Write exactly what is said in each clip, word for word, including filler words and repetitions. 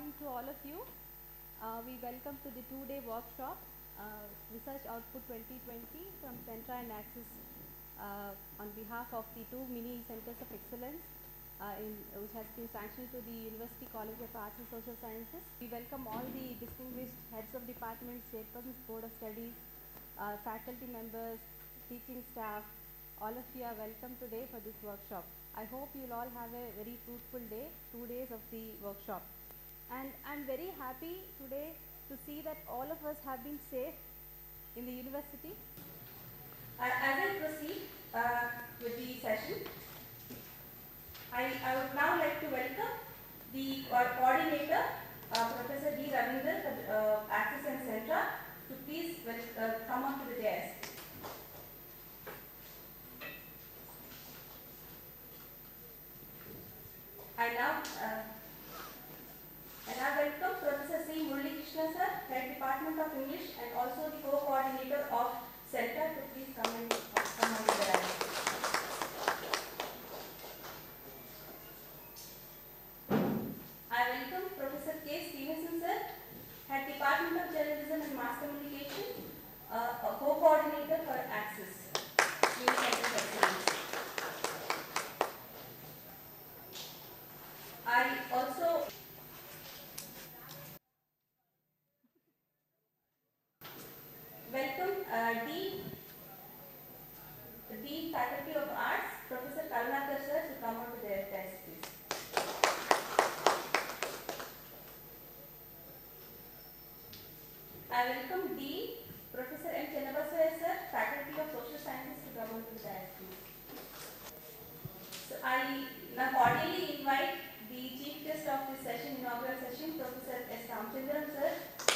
morning to all of you. Uh, we welcome to the two-day workshop, uh, Research Output twenty twenty from Centra and Axis uh, on behalf of the two mini centers of excellence uh, in, which has been sanctioned to the University College of Arts and Social Sciences. We welcome all the distinguished heads of departments, chairpersons, board of studies, uh, faculty members, teaching staff. All of you are welcome today for this workshop. I hope you'll all have a very fruitful day, two days of the workshop. And I'm very happy today to see that all of us have been safe in the university. Uh, as I proceed uh, with the session, I, I would now like to welcome the uh, coordinator, uh, Professor D. Ravinder, uh, Axis and Centra, to please uh, come on to the dais. I now uh, And I welcome Professor C. Murali Krishna sir, Head Department of English and also the co-coordinator of Centra, to please come and come on the dais. I welcome Professor K. Stevenson sir, Head Department of Journalism and Mass Communication, uh, a co-coordinator for Axis. I also welcome uh, the, the Faculty of Arts, Professor Karunakar sir, to come on to their desk, please. I welcome the Professor M. Chennabasaya sir, Faculty of Social Sciences, to come on to the desk, please. So I now cordially invite the chief guest of this session, inaugural session, Professor S. Ramchandran sir.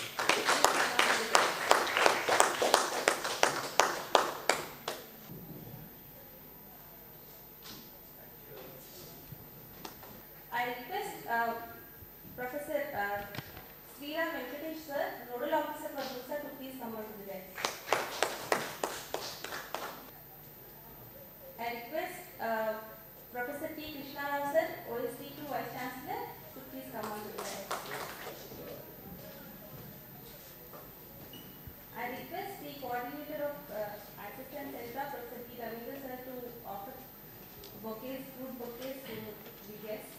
I request uh, Professor uh, Sriram Venkatesh sir, Nodal Officer for DUSA, to please come on to the desk. I request uh, Professor T. Krishna Rao sir, O S D two Vice Chancellor, to please come on to the desk. I request the coordinator of uh, Axis and Centra, Professor T. Ravinder sir, to offer bouquets, fruit bouquets to the guests.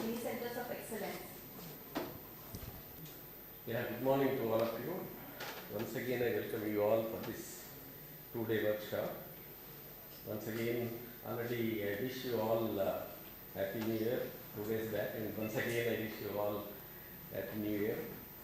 Yeah, good morning to all of you. once again I welcome you all for this two-day workshop. Once again, already I wish you all uh, Happy New Year two days back, and once again I wish you all Happy New Year.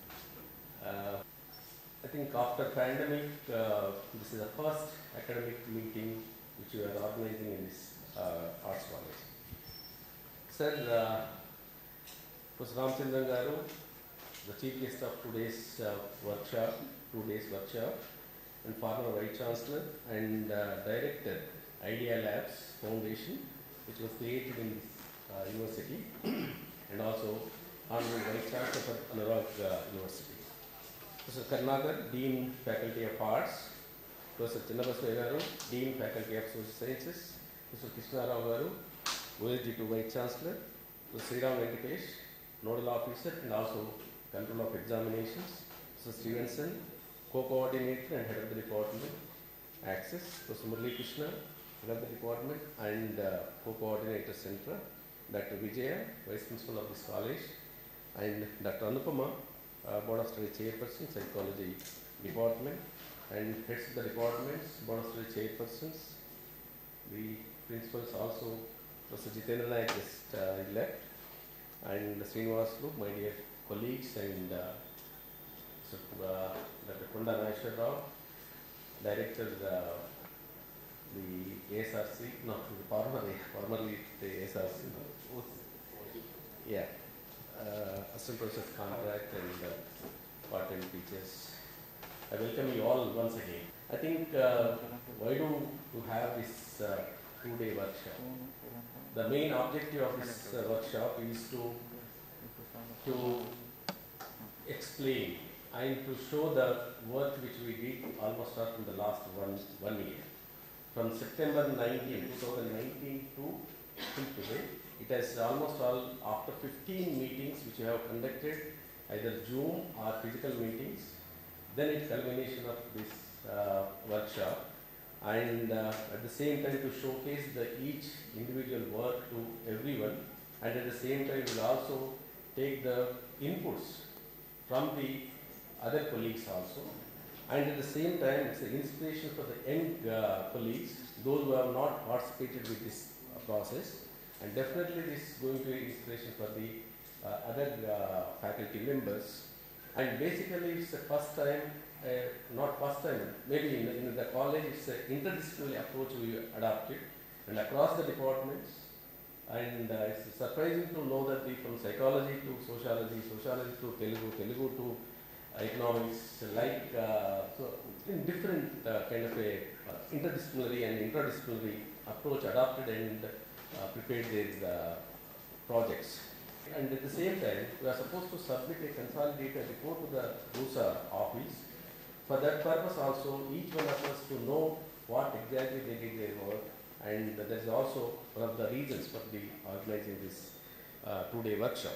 Uh, I think after pandemic, uh, this is the first academic meeting which you are organizing in this uh, arts college. Sir, uh, Professor Ramachandran Garu, the chief guest of today's uh, workshop, two days workshop, and former Vice Chancellor and uh, Director, Idea Labs Foundation, which was created in this uh, university, and also Honorable Vice Chancellor for Anurag uh, University. Professor Karnakar, Dean, Faculty of Arts, Professor Channabaswamy Garu, Dean, Faculty of Social Sciences, Professor Krishna Rao Garu, O S D two Vice Chancellor, Professor Sriram Venkatesh, Nodal Officer and also Control of Examinations, Professor Stevenson, Co-Coordinator and Head of the Department, Access, Professor Murali Krishna, Head of the Department and uh, Co-Coordinator Center, Doctor Vijaya, Vice Principal of this college, and Doctor Anupama, uh, Board of Study Chairperson, Psychology Department, and heads of the departments, Board of Study Chairpersons, the principals also, Professor Jitendra Naik just uh, left, and Srinivaslu, my dear colleagues, and uh, so, uh, Doctor Kunda Naishwar Rao, Director, uh, the A S R C, no, the formerly, formerly the A S R C, no, yeah, uh, Assistant Professor's Contract and uh, part-time teachers. I welcome you all once again. I think uh, why do you have this uh, two-day workshop? The main objective of this uh, workshop is to to explain and to show the work which we did almost up in the last one one year. From September nineteenth, twenty nineteen to till today, it has almost all after fifteen meetings which we have conducted, either Zoom or physical meetings. Then it's culmination of this uh, workshop, and uh, at the same time to showcase the each individual work to everyone, and at the same time we'll also take the inputs from the other colleagues also, and at the same time it's an inspiration for the young uh, colleagues, those who have not participated with this uh, process, and definitely this is going to be inspiration for the uh, other uh, faculty members. And basically it's the first time, uh, not first time, maybe in the, in the college it's an interdisciplinary approach we adopted, and across the departments. And uh, it's surprising to know that the, from psychology to sociology, sociology to Telugu, Telugu to uh, economics, like uh, so in different uh, kind of a uh, interdisciplinary and interdisciplinary approach adopted and uh, prepared their uh, projects. And at the same time, we are supposed to submit a consolidated report to the RUSA office. For that purpose also, each one of us to know what exactly they did their work, and that is also one of the reasons for the organizing this uh, two-day workshop.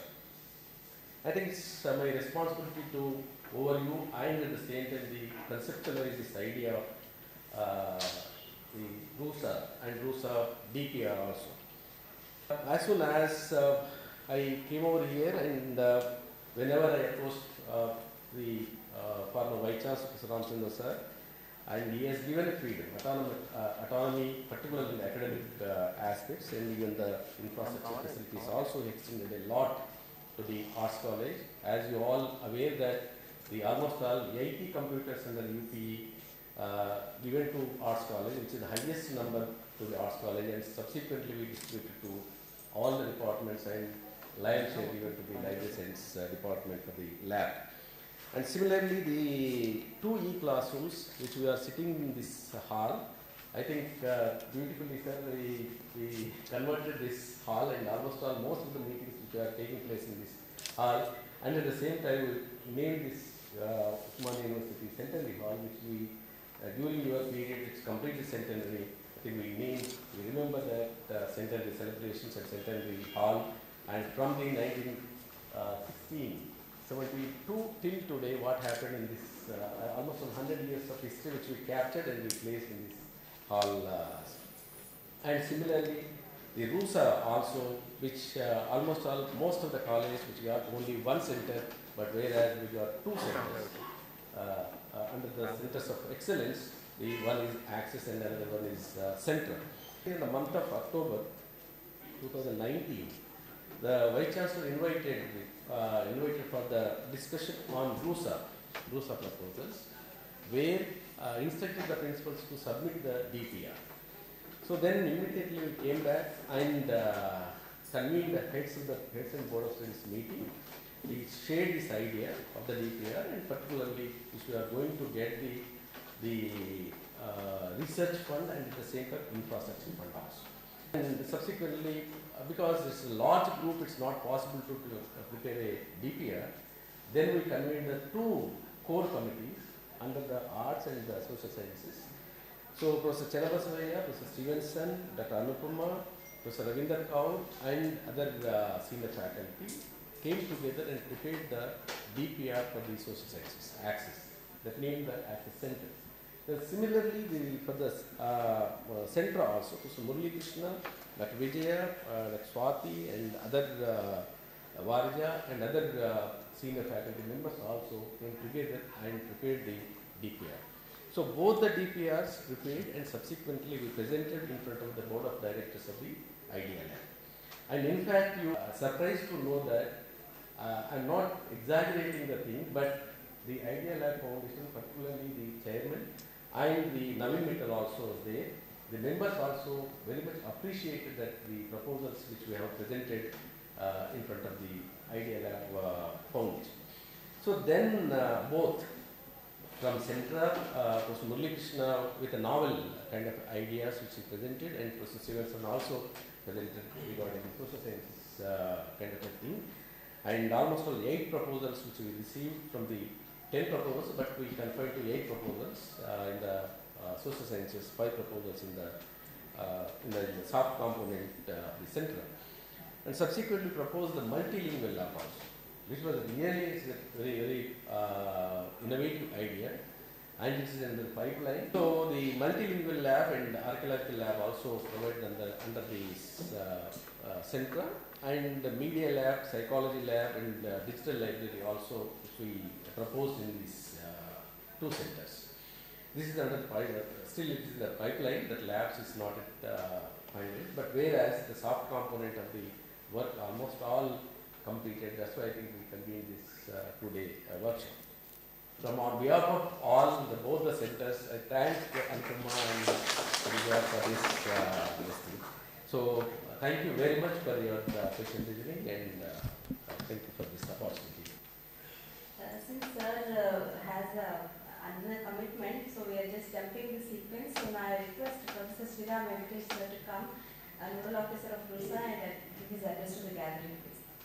I think it's uh, my responsibility to overview and at the same time the conceptualize this idea of uh, the RUSA and RUSA D P R also. As soon as uh, I came over here, and uh, whenever I approached uh, the uh, former Vice Chancellor, Professor Ramachandran sir, and he has given a freedom, autonomy, uh, autonomy particularly in the academic uh, aspects, and even the infrastructure facilities also extended a lot to the Arts College. As you all aware that the almost all eighty computers under U P E uh, given to Arts College, which is the highest number to the Arts College, and subsequently we distributed to all the departments, and lion's share given to the library science uh, department for the lab. And similarly, the two e-classrooms which we are sitting in this hall, I think uh, beautifully sir, we, we converted this hall, and almost all most of the meetings which are taking place in this hall, and at the same time we named this uh, Osmania University Centenary Hall, which we uh, during your period it's completely centenary. I think we named, we remember that uh, centenary celebrations at Centenary Hall, and from the nineteen sixteen seventy-two till today, what happened in this uh, almost one hundred years of history which we captured and we placed in this hall. Uh, and similarly, the RUSA also, which uh, almost all, most of the colleges which got only one center, but whereas we got two centers. Uh, uh, under the Centers of Excellence. The one is Axis and another one is uh, Centra. In the month of October two thousand nineteen, the Vice Chancellor invited, uh, invited for the discussion on RUSA, RUSA proposals, where uh, instructed the principals to submit the D P R. So then immediately we came back and uh, convened the heads of the heads and board of students meeting. We shared this idea of the D P R, and particularly if we are going to get the the uh, research fund and at the same time infrastructure fund also. And subsequently, uh, because it's a large group, it's not possible to, to uh, prepare a D P R. Then we convened the two core committees under the arts and the social sciences. So Professor Chennabasavaiah, Professor Stevenson, Doctor Anupama, Professor Ravinder Kaur and other uh, senior faculty came together and prepared the D P R for the social sciences, Axis, that named the Axis Center. Uh, similarly, the, for the uh, uh, Centra also, Professor Murali Krishna, Doctor Vijaya, uh, Doctor Swati and other uh, Varja and other uh, senior faculty members also came together and prepared the D P R. So both the D P Rs prepared and subsequently we presented in front of the board of directors of the Idea Lab. And in fact, you are surprised to know that uh, I am not exaggerating the thing, but the Idea Lab Foundation, particularly the chairman and the Navin Mittal also was there. The members also very much appreciated that the proposals which we have presented uh, in front of the Idea Lab uh, Foundation. So then uh, both from Centra, uh, Professor Murali Krishna with a novel kind of ideas which he presented, and Professor Stevenson also presented regarding the social sciences uh, kind of a thing. And almost all eight proposals which we received from the ten proposals, but we confined to eight proposals uh, in the uh, social sciences, five proposals in the uh, in the soft component uh, the Centra, and subsequently proposed the multilingual lab also, which was really a very very uh, innovative idea, and it is in the pipeline. So the multilingual lab and archaeological lab also provided under under this uh, uh, Centra, and the media lab, psychology lab, and uh, digital library also which we proposed in these uh, two centers. This is under the pipeline. Still it is in the pipeline. That labs is not at uh, final, but whereas the soft component of the work almost all completed. That's why I think we convened this uh, two-day uh, workshop. From on behalf of all the both the centers, I thank Anupama and Vijaya for this, uh, this thing. So uh, thank you very much for your uh, patient listening, and uh, thank you for this opportunity. Uh, since sir uh, has uh, another commitment, so we are just jumping the sequence. So now I request Professor Sriram Venkatesh sir to come, a nodal officer of RUSA, and uh, give his address to the gathering.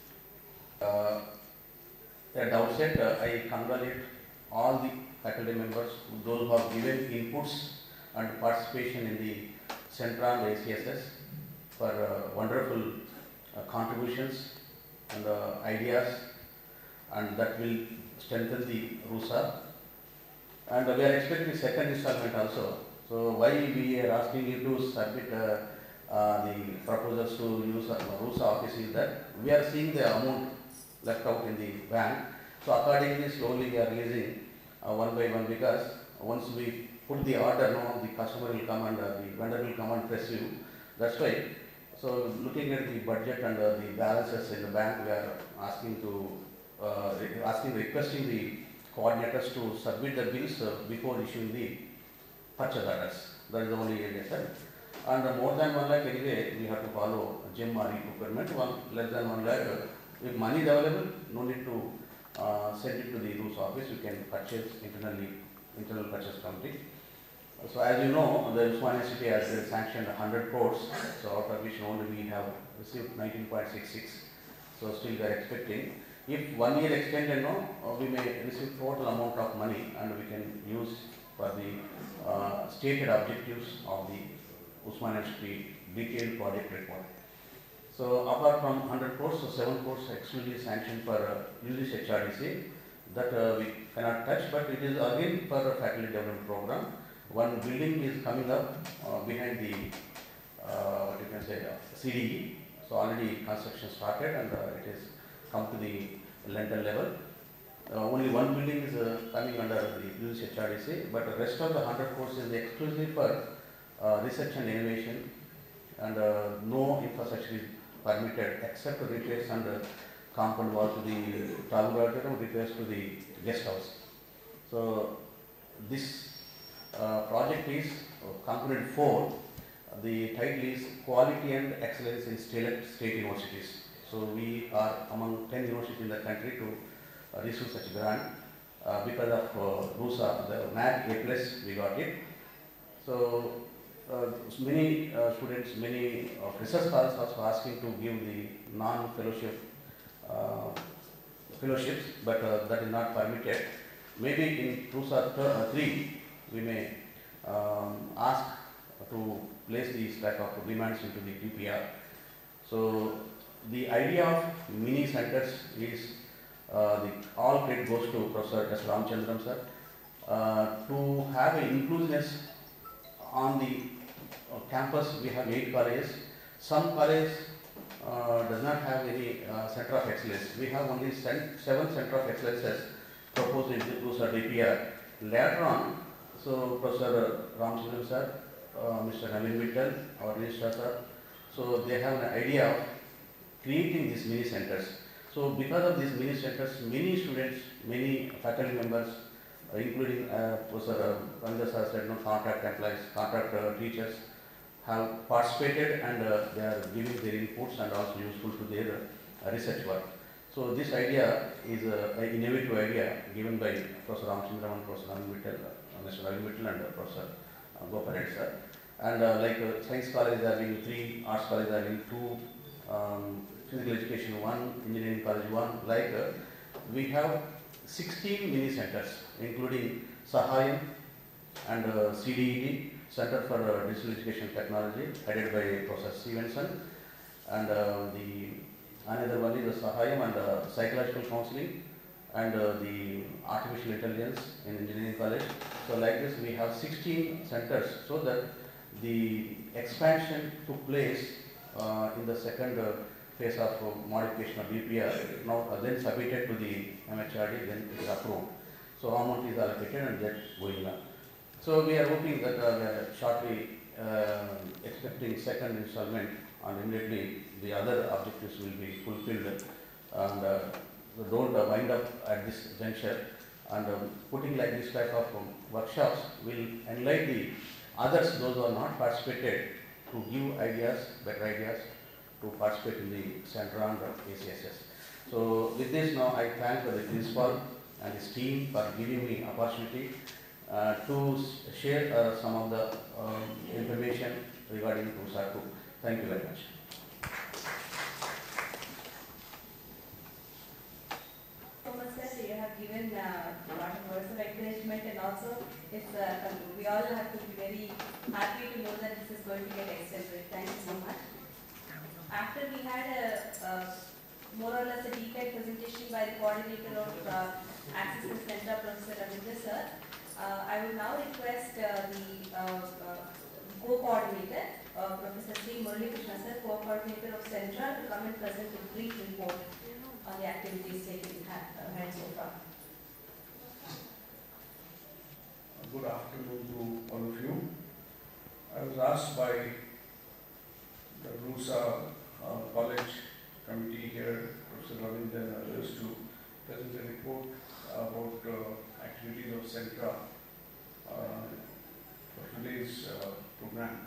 Uh, at the outset, uh, I congratulate all the faculty members, those who have given inputs and participation in the Centra and A C S S for uh, wonderful uh, contributions and uh, ideas, and that will strengthen the RUSA. And uh, we are expecting second installment also. So why we are asking you to submit uh, uh, the proposals to use uh, RUSA office is that we are seeing the amount left out in the bank. So accordingly, slowly we are releasing uh, one by one, because once we put the order, no, the customer will come and uh, the vendor will come and press you. That's why. So looking at the budget and uh, the balances in the bank, we are asking to uh, re asking requesting the coordinators to submit the bills uh, before issuing the purchase orders. That is the only area, sir. And uh, more than one lakh anyway, we have to follow G E M or e-procurement. One less than one lakh. Uh, If money is available, no need to uh, send it to the RUSA office. You can purchase internally, internal purchase committee. So as you know, the Usmania City has uh, sanctioned one hundred crores, so out of which only we have received nineteen point six six. So still we are expecting. If one year extended, no, uh, we may receive total amount of money, and we can use for the uh, stated objectives of the Usmania City detailed project report. So apart from one hundred crores, so seven crores actually sanctioned for uh, English H R D C that uh, we cannot touch, but it is again for a faculty development program. One building is coming up uh, behind the uh, what you can say uh, C D E. So already construction started, and uh, it is come to the lintel level. Uh, only one building is uh, coming under the U C H R D C, but the rest of the one hundred crores is exclusively for uh, research and innovation, and uh, no infrastructure is permitted except repairs and uh, compound wall to the travel auditorium, repairs to the guest house. So this uh, project is uh, component four. The title is Quality and Excellence in State, State Universities. So we are among ten universities in the country to uh, receive such grant. Uh, because of uh, RUSA, the M A C A plus, we got it. So uh, many uh, students, many uh, research scholars also asking to give the non-fellowship uh, fellowships, but uh, that is not permitted. Maybe in RUSA uh, three, we may um, ask to place these type of demands into the D P R. So the idea of mini centers is uh, the all credit goes to Professor S. Ramachandran sir uh, to have an inclusiveness on the uh, campus. We have eight colleges. Some colleges uh, does not have any uh, center of excellence. We have only seven center of excellences proposed in the RUSA D P R. Later on, so Professor Ramachandran sir, uh, Mister Naveen Mittal, our registrar sir, so they have an idea of creating these mini centers. So because of these mini centers, many students, many faculty members, uh, including uh, Professor Ranga sir said, no, contract employees, contract uh, teachers, have participated, and uh, they are giving their inputs and also useful to their uh, research work. So this idea is uh, an innovative idea given by Professor Ramachandran and Professor Naveen Mittal, uh, Mister Naveen Mittal and uh, Professor uh, Gopal Reddy sir. And uh, like uh, science college are having three, arts college are having two, um, physical education one, engineering college one. Like uh, we have sixteen mini centers, including Sahayam and uh, C D E T, Center for uh, Digital Education Technology, headed by Professor Stevenson, and uh, the another one is the Sahayam and uh, Psychological Counseling, and uh, the Artificial Intelligence in Engineering College. So like this, we have sixteen centers, so that the expansion took place uh, in the second uh, phase of uh, modification of D P R, now uh, then submitted to the M H R D, then it is approved. So amount is allocated and that going on. So we are hoping that uh, we are shortly uh, expecting second installment, and immediately the other objectives will be fulfilled, and uh, don't uh, wind up at this juncture. And um, putting like this type of um, workshops will enlighten the others, those who are not participated, to give ideas, better ideas, to participate in the center and A C S S. So with this now, I thank the principal and his team for giving me opportunity uh, to share uh, some of the um, information regarding RUSA two. Thank you very much. So much that you have given uh, a lot of words of encouragement, and also it's, uh, we all have to be very happy to know that this is going to get extended. Thank you so much. After we had a, a more or less a detailed presentation by the coordinator of uh, Access and Center, Professor Ravindra sir, uh, I will now request uh, the uh, uh, co-coordinator, uh, Professor Sri Murali Krishna sir, co-coordinator of Central, to come and present a brief report on the activities taken ahead so far. Good afternoon to all of you. I was asked by the RUSA uh, College Committee here, Professor Ravindra and others, to present a report about uh, activities of Centra uh, for today's uh, program.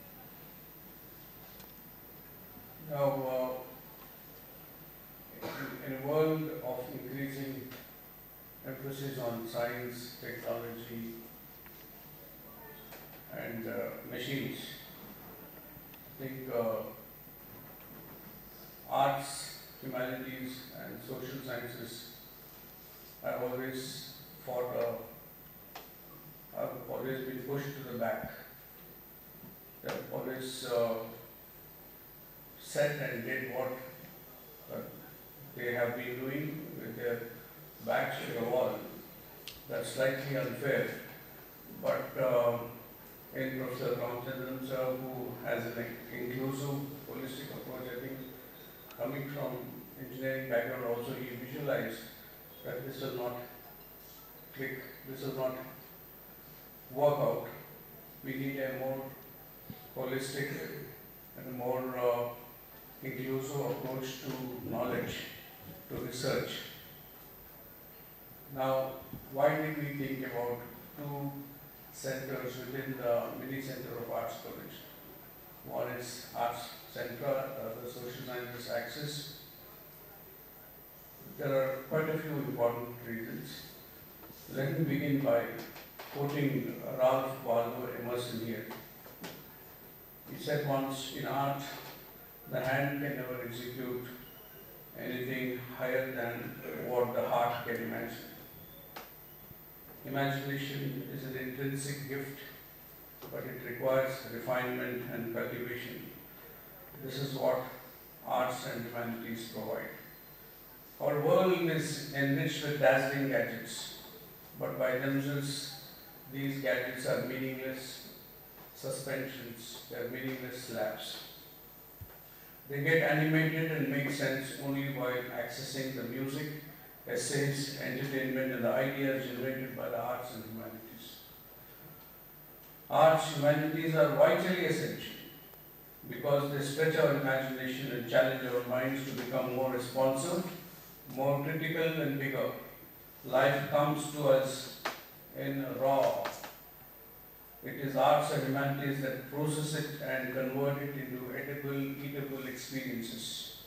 Now, uh, in, in a world of increasing emphasis on science, technology, and uh, machines, I think uh, arts, humanities, and social sciences have always fought, uh, have always been pushed to the back. They have always uh, said and did what uh, they have been doing with their backs to the wall. That's slightly unfair, but uh, in Professor Ramachandran sir, who has an inclusive, holistic approach, I think, coming from engineering background also, he visualized that this will not click, this will not work out. We need a more holistic and a more uh, inclusive approach to knowledge, to research. Now, why did we think about two centers within the mini center of Arts College? One is Arts Centra, the other Social Sciences Axis. There are quite a few important reasons. Let me begin by quoting Ralph Waldo Emerson here. He said once, in art, the hand can never execute anything higher than what the heart can imagine. Imagination is an intrinsic gift, but it requires refinement and cultivation. This is what arts and humanities provide. Our world is enriched with dazzling gadgets, but by themselves, these gadgets are meaningless suspensions, they are meaningless slabs. They get animated and make sense only while accessing the music, essays, entertainment, and the ideas generated by the arts and humanities. Arts, humanities are vitally essential because they stretch our imagination and challenge our minds to become more responsive, more critical and bigger. Life comes to us in raw. It is arts and humanities that process it and convert it into edible, eatable experiences.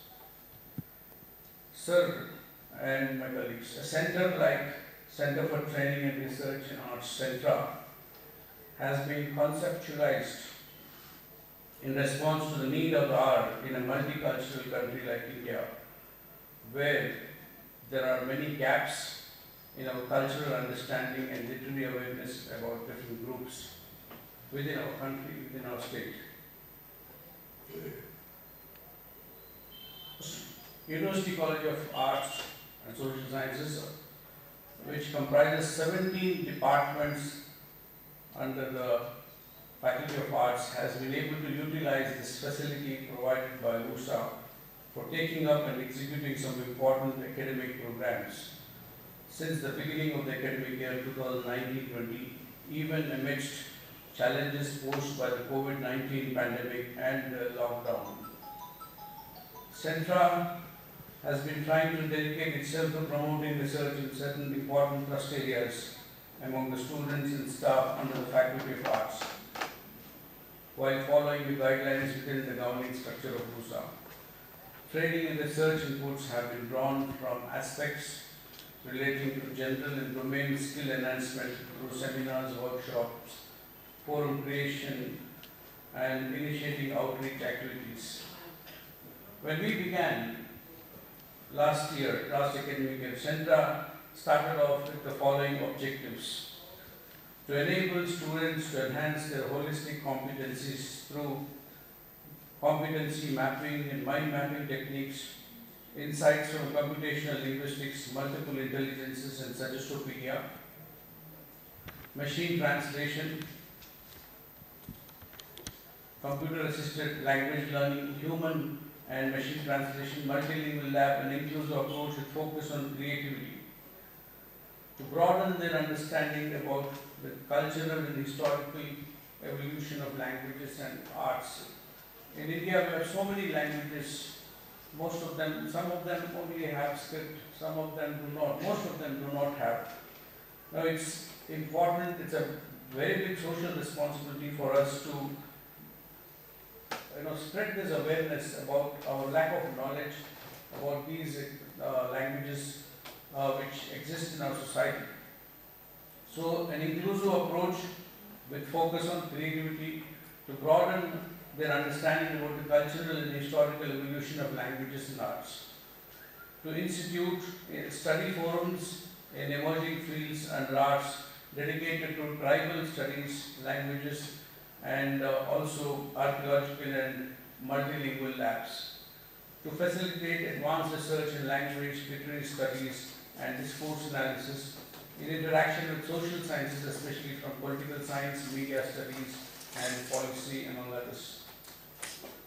Sir and my colleagues, a center like Center for Training and Research in Arts Centra has been conceptualized in response to the need of art in a multicultural country like India, where there are many gaps in our cultural understanding and literary awareness about different groups within our country, within our state. University College of Arts and Social Sciences, which comprises seventeen departments under the Faculty of Arts, has been able to utilize this facility provided by U S A for taking up and executing some important academic programs. Since the beginning of the academic year twenty nineteen twenty, even amidst challenges posed by the COVID nineteen pandemic and the lockdown, Centra has been trying to dedicate itself to promoting research in certain important trust areas among the students and staff under the Faculty of Arts, while following the guidelines within the governing structure of U S A. Training and research inputs have been drawn from aspects relating to general and domain skill enhancement through seminars, workshops, forum creation, and initiating outreach activities. When we began last year, last academic year, Centra started off with the following objectives: to enable students to enhance their holistic competencies through competency mapping and mind mapping techniques, insights from computational linguistics, multiple intelligences and suggestopedia, machine translation, computer-assisted language learning, human and machine translation, multilingual lab, and inclusive approach with focus on creativity. To broaden their understanding about the cultural and historical evolution of languages and arts. In India, we have so many languages. Most of them, some of them only have script, some of them do not, most of them do not have. Now it's important, it's a very big social responsibility for us to you know, spread this awareness about our lack of knowledge about these uh, languages uh, which exist in our society. So an inclusive approach with focus on creativity to broaden their understanding about the cultural and historical evolution of languages and arts. To institute uh, study forums in emerging fields and arts dedicated to tribal studies, languages, and uh, also archaeological and multilingual labs. To facilitate advanced research in language, literary studies, and discourse analysis in interaction with social sciences, especially from political science, media studies, and policy, among others.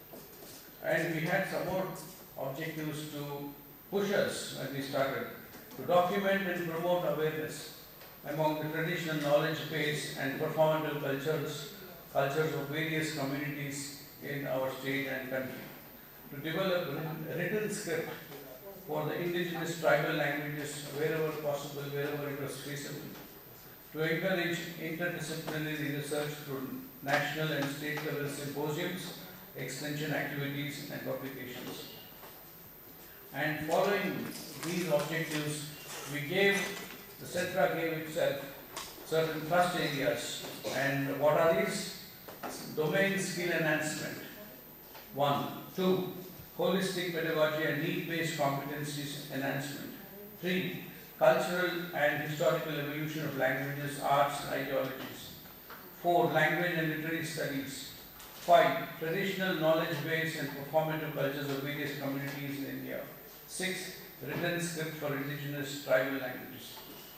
And we had some more objectives to push us when we started. to document and promote awareness among the traditional knowledge base and performative cultures, cultures of various communities in our state and country, to develop a written script for the indigenous tribal languages wherever possible, wherever it was feasible, to encourage interdisciplinary research through national and state level symposiums, extension activities and publications. And following these objectives, we gave, the Centra gave itself certain thrust areas. And what are these? Domain skill enhancement, one. Two, holistic pedagogy and need-based competencies enhancement. Three, cultural and historical evolution of languages, arts and ideologies. Four, language and literary studies. Five, traditional knowledge base and performative cultures of various communities in India. Six, written script for indigenous tribal languages.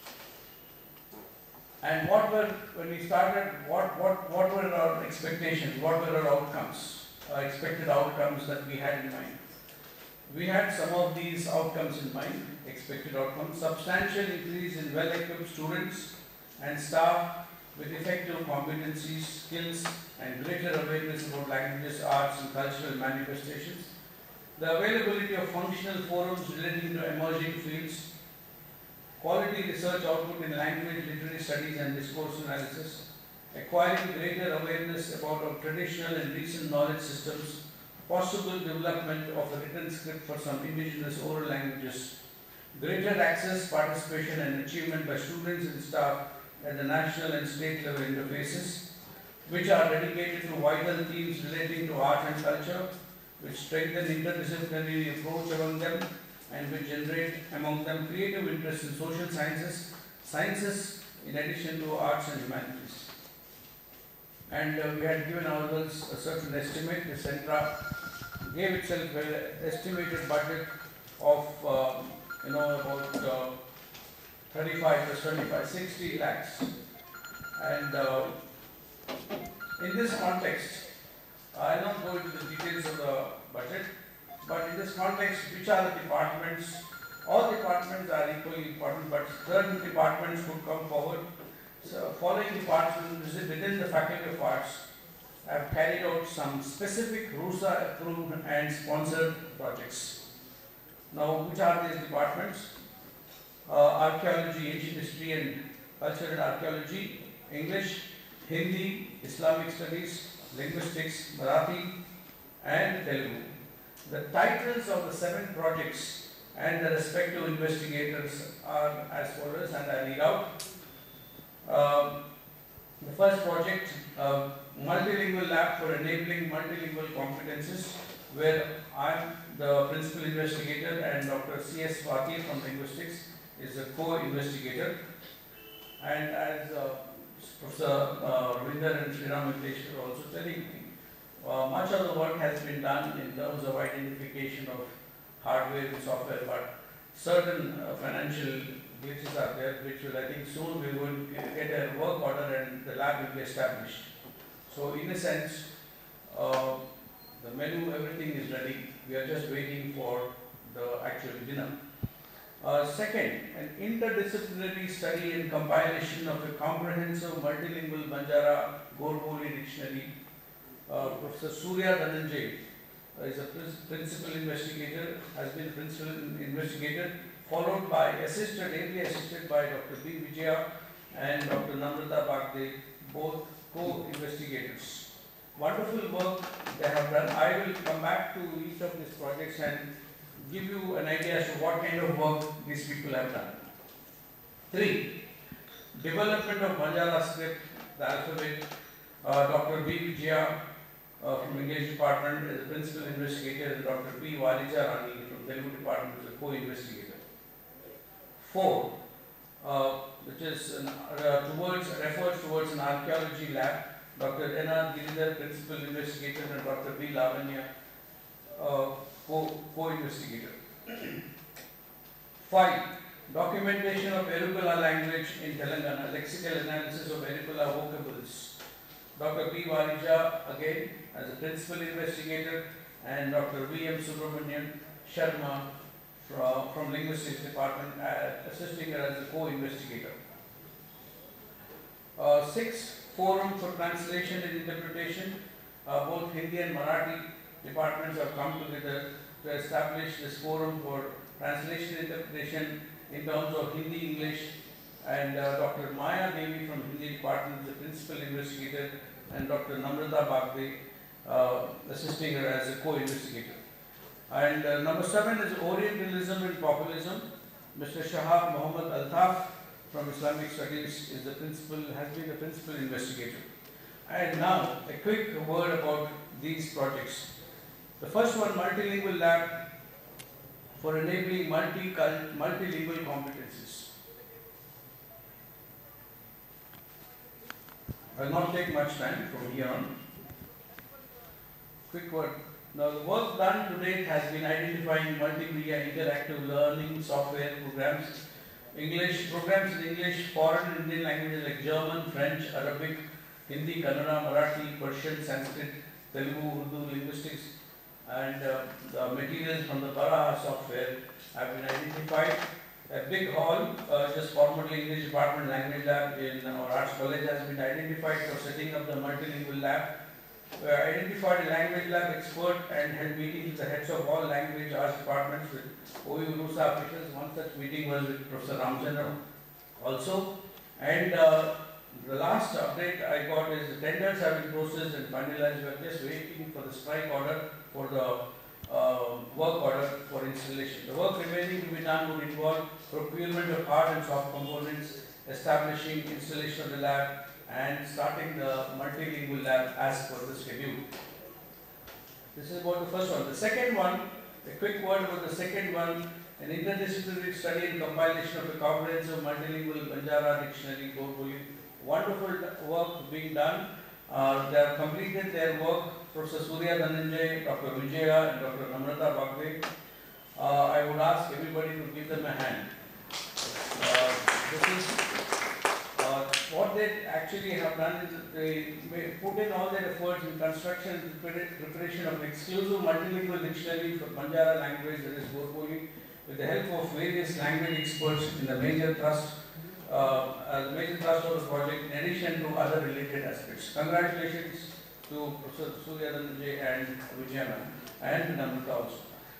And what were, when we started, what, what, what were our expectations? What were our outcomes, uh, expected outcomes that we had in mind? We had some of these outcomes in mind, expected outcomes, substantial increase in well-equipped students and staff with effective competencies, skills, and greater awareness about languages, arts, and cultural manifestations. The availability of functional forums relating to emerging fields, quality research output in language, literary studies, and discourse analysis, acquiring greater awareness about our traditional and recent knowledge systems, possible development of a written script for some indigenous oral languages, greater access, participation, and achievement by students and staff at the national and state level interfaces, which are dedicated to vital themes relating to art and culture, which strengthen interdisciplinary approach among them, and which generate among them creative interest in social sciences, sciences in addition to arts and humanities. And uh, we had given ourselves a certain estimate. The Centra gave itself an estimated budget of uh, you know about uh, thirty-five plus twenty-five, sixty lakhs. And uh, in this context, I will not go into the details of the budget, but in this context, which are the departments? All departments are equally important, but certain departments could come forward. So, following departments within the Faculty of Arts have carried out some specific RUSA approved and sponsored projects. Now, which are these departments? Uh, archaeology, ancient history and culture and archaeology, English, Hindi, Islamic studies, linguistics, Marathi, and Telugu. The titles of the seven projects and the respective investigators are as follows, and I read out. Um, the first project, uh, Multilingual Lab for Enabling Multilingual Competences, where I am the principal investigator and Doctor C S Swati from Linguistics is the co-investigator. And as uh, Professor uh, Ravinder and Sriram Venkatesh were also telling me, uh, much of the work has been done in terms of identification of hardware and software, but certain uh, financial glitches are there, which will, I think, soon we will get a work order and the lab will be established. So, in a sense, uh, the menu, everything is ready. We are just waiting for the actual dinner. Uh, second, an interdisciplinary study and compilation of a comprehensive multilingual Banjara Gorboli dictionary. Uh, Professor Surya Dhananjay uh, is a principal investigator, has been principal investigator, followed by assisted, ably assisted by Doctor B. Vijaya and Doctor Namrata Bagde, both co-investigators. Wonderful work they have done. I will come back to each of these projects and give you an idea as to what kind of work these people have done. Three, development of Banjara script, the alphabet. Uh, Doctor B. Vijaya uh, from English department is the principal investigator, and Doctor P. Walija Rani from Telugu department is a co-investigator. Four, uh, which is an, uh, towards refers towards an archaeology lab. Doctor N R Giridhar, principal investigator, and Doctor B. Lavanya, uh, co, co-investigator. Five, documentation of Erukula language in Telangana, lexical analysis of Erukula vocables. Doctor P. Walija, again, as a principal investigator, and Doctor V. M. Subramanian Sharma from, from Linguistics Department, uh, assisting her as a co-investigator. Uh, six, Forum for Translation and Interpretation. Uh, both Hindi and Marathi departments have come together to establish this forum for translation and interpretation in terms of Hindi, English, and uh, Doctor Maya Devi from Hindi department is the principal investigator, and Doctor Namrata Bagde uh, assisting her as a co-investigator. And uh, number seven is Orientalism and Populism. Mister Shahab Muhammad Altaf from Islamic Studies is the principal, has been the principal investigator. And now a quick word about these projects. The first one, Multilingual Lab for enabling multi multilingual competencies. I will not take much time from here on. Quick word. Now the work done to date has been identifying multimedia interactive learning software programs, English programs in English, foreign and Indian languages like German, French, Arabic, Hindi, Kannada, Marathi, Persian, Sanskrit, Telugu, Urdu, linguistics, and uh, the materials from the Baraha software have been identified. A big hall, uh, just formerly English Department Language Lab in our Arts College, has been identified for setting up the multilingual lab. We identified a language lab expert and held meetings with the heads of all language arts departments with O U RUSA officials. One such meeting was with Professor Ramchandra also. And uh, the last update I got is the tenders have been processed and finalized. We are just waiting for the strike order for the uh, work order for installation. The work remaining to be done would involve procurement of hard and soft components, establishing installation of the lab, and starting the multilingual lab as per the schedule. This is about the first one. The second one, a quick word about the second one, an interdisciplinary study and compilation of a comprehensive multilingual Banjara dictionary, Gorkuli. Wonderful work being done. Uh, they have completed their work. Professor Surya Dhananjay, Doctor Vijaya, and Doctor Namrata Bagde. Uh, I would ask everybody to give them a hand. Uh, this is uh, what they actually have done is they put in all their efforts in construction and preparation of an exclusive multilingual dictionary for Banjara language, that is Gorkuli, with the help of various language experts in the major thrust, uh, uh, the major thrust of the project, in addition to other related aspects. Congratulations to Professor Surya Dhananjay and Vijaya and Namrata also.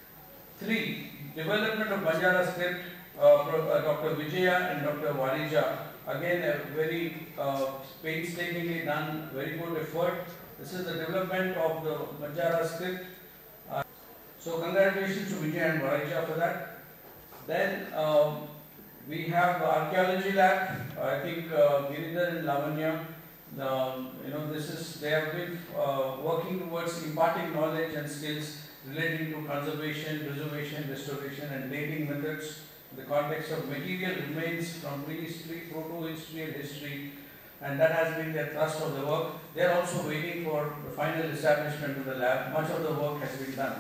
Three, development of Banjara script, uh, uh, Doctor Vijaya and Doctor Varija. Again, a very uh, painstakingly done, very good effort. This is the development of the Banjara script. Uh, so congratulations to Vijay and Varija for that. Then um, we have the archaeology lab. I think uh, Giridhar and Lavanya, um, you know, this is, they have been uh, working towards imparting knowledge and skills relating to conservation, preservation, restoration and dating methods in the context of material remains from prehistory, proto-history and history, and that has been the thrust of the work. They are also waiting for the final establishment of the lab. Much of the work has been done.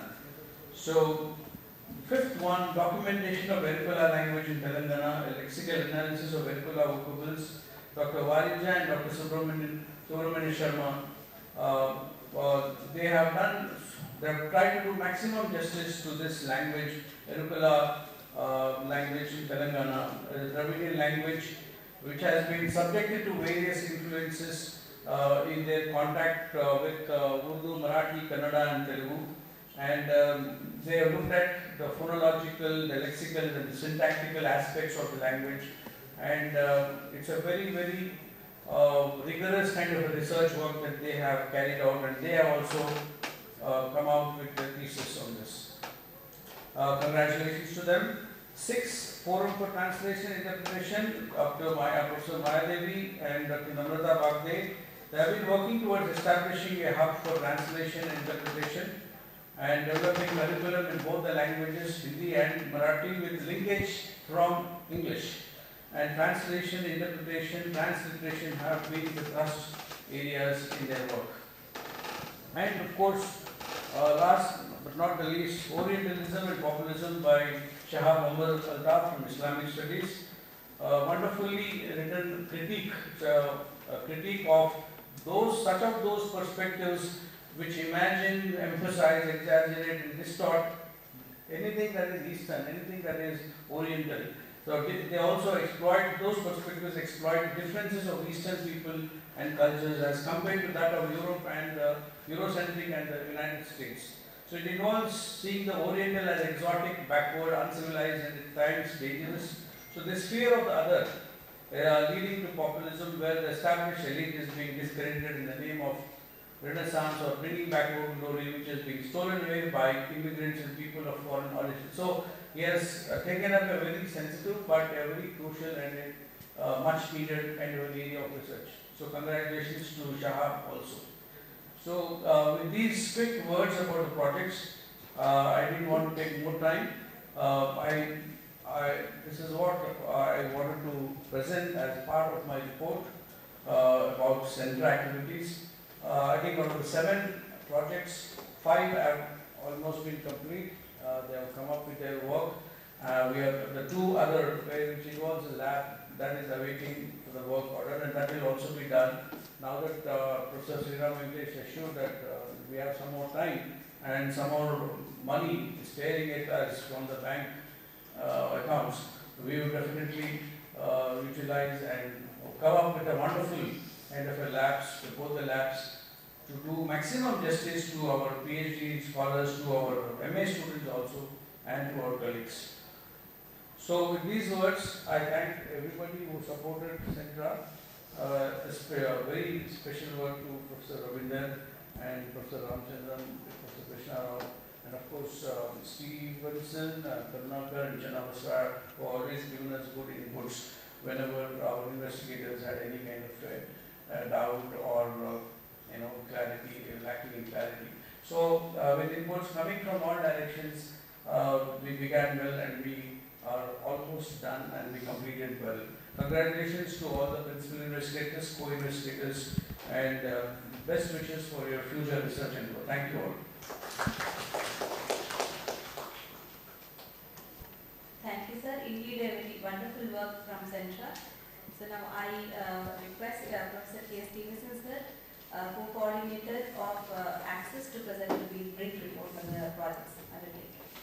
So, fifth one, documentation of Verkula language in Telangana, a lexical analysis of Verkula vocables. Doctor Varija and Doctor Subramanian, Subramanian Sharma, uh, uh, they have done, they have tried to do maximum justice to this language, Verkula uh, language in Telangana, a Dravidian language, which has been subjected to various influences uh, in their contact uh, with uh, Urdu, Marathi, Kannada and Telugu. And um, they have looked at the phonological, the lexical and the syntactical aspects of the language. And uh, it's a very, very uh, rigorous kind of a research work that they have carried out, and they have also uh, come out with their thesis on this. Uh, congratulations to them. Six, Forum for Translation and Interpretation, Doctor Maya, Professor Maya Devi and Doctor Namrata Bagde. They have been working towards establishing a hub for translation and interpretation and developing curriculum in both the languages, Hindi and Marathi, with linkage from English. And translation, interpretation, transliteration have been the thrust areas in their work. And of course, uh, last but not the least, Orientalism and Populism by Shahab Muhammad Altaf from Islamic Studies. Uh, wonderfully written critique, uh, a critique of those, such of those perspectives which imagine, emphasize, exaggerate and distort anything that is Eastern, anything that is Oriental. So they, they also exploit, those perspectives exploit differences of Eastern people and cultures as compared to that of Europe and uh, Eurocentric and the United States. So it involves seeing the Oriental as exotic, backward, uncivilized, and at times dangerous. So this fear of the other uh, leading to populism, where the established elite is being discredited in the name of Renaissance or bringing back old glory, which is being stolen away by immigrants and people of foreign origin. So he has uh, taken up a very sensitive but a very crucial and a uh, much needed kind of an area of research. So congratulations to Shahab also. So uh, with these quick words about the projects, uh, I didn't want to take more time. Uh, I, I, this is what I wanted to present as part of my report uh, about center activities. Uh, I think out of the seven projects, five have almost been complete. Uh, they have come up with their work. Uh, we have the two other, which involves a lab, that is awaiting the work order, and that will also be done. Now that uh, Professor Sriram Venkatesh assured that uh, we have some more time and some more money staring at us from the bank uh, accounts, we will definitely uh, utilize and come up with a wonderful kind of a labs, both the labs, to do maximum justice to our PhD scholars, to our M A students also, and to our colleagues. So with these words, I thank everybody who supported Centra. Uh, a very special word to Professor Ravinder and Professor Ramchandran, Professor Krishna Rao, and of course uh, Stevenson, uh, Karnakar, and Chanavasar, who always given us good inputs whenever our investigators had any kind of uh, uh, doubt or uh, you know, clarity, lacking in clarity. So uh, with inputs coming from all directions, uh, we began well and we are almost done and we completed well. Congratulations to all the principal investigators, co-investigators, and uh, best wishes for your future research and work. Thank you all. Thank you, sir. Indeed, a very wonderful work from Centra. So now I uh, request uh, Professor K. Stevenson, sir, uh, co-coordinator of uh, Access, to present a brief report on the projects undertaken.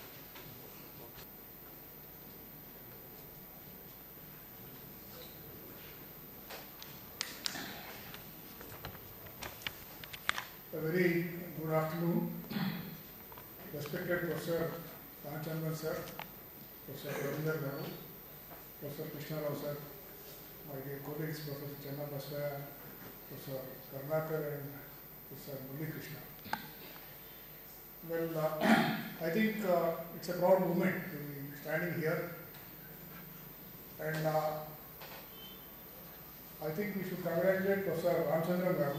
A very good afternoon, respected Professor Ramchandran sir, Professor Ravinder Garu, Professor Krishna Rao sir, my dear colleagues, Professor Channa Baswaya, Professor Karnakar, and Professor Murli Krishna. Well, uh, I think uh, it's a proud moment to be standing here, and uh, I think we should congratulate Professor Ramchandran Garu,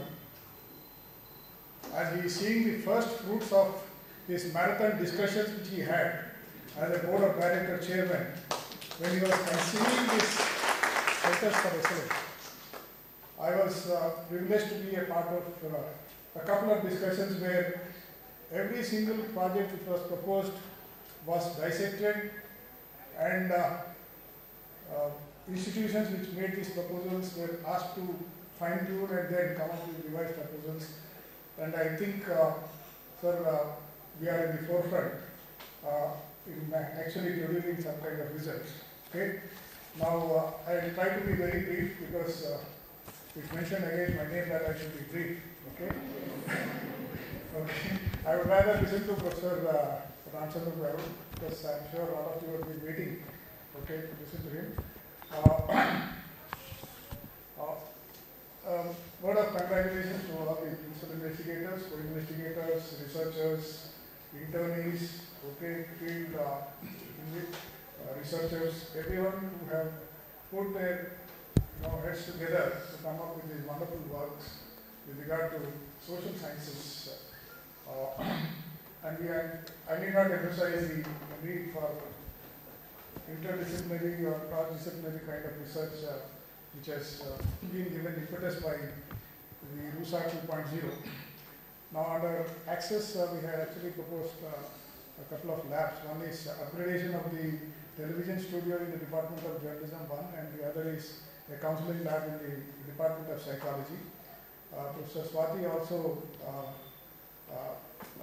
as he is seeing the first fruits of his marathon discussions which he had as a board of director chairman when he was conceiving this centers for excellence. I was uh, privileged to be a part of uh, a couple of discussions where every single project which was proposed was dissected, and uh, uh, institutions which made these proposals were asked to fine tune and then come up with revised proposals. And I think, uh, sir, uh, we are in the forefront uh, in actually delivering some kind of results. Okay. Now, uh, I will try to be very brief because uh, it's mentioned again my name that I should be brief. Okay. Okay. I would rather listen to Professor uh, Ramchandran Garu, because I'm sure all of you have been waiting. Okay, to listen to him. Uh, uh, Um, word of congratulations to all the principal investigators, co-investigators, researchers, internees, okay, field uh, uh, researchers, everyone who have put their you know, heads together to come up with these wonderful works with regard to social sciences. Uh, and we are, I need not emphasize the need for interdisciplinary or cross-disciplinary kind of research uh, which has uh, been given impetus by the RUSA two point oh. Now under Access, uh, we have actually proposed uh, a couple of labs. One is uh, upgradation of the television studio in the Department of Journalism one, and the other is a counseling lab in the Department of Psychology. Uh, Professor Swati also uh, uh,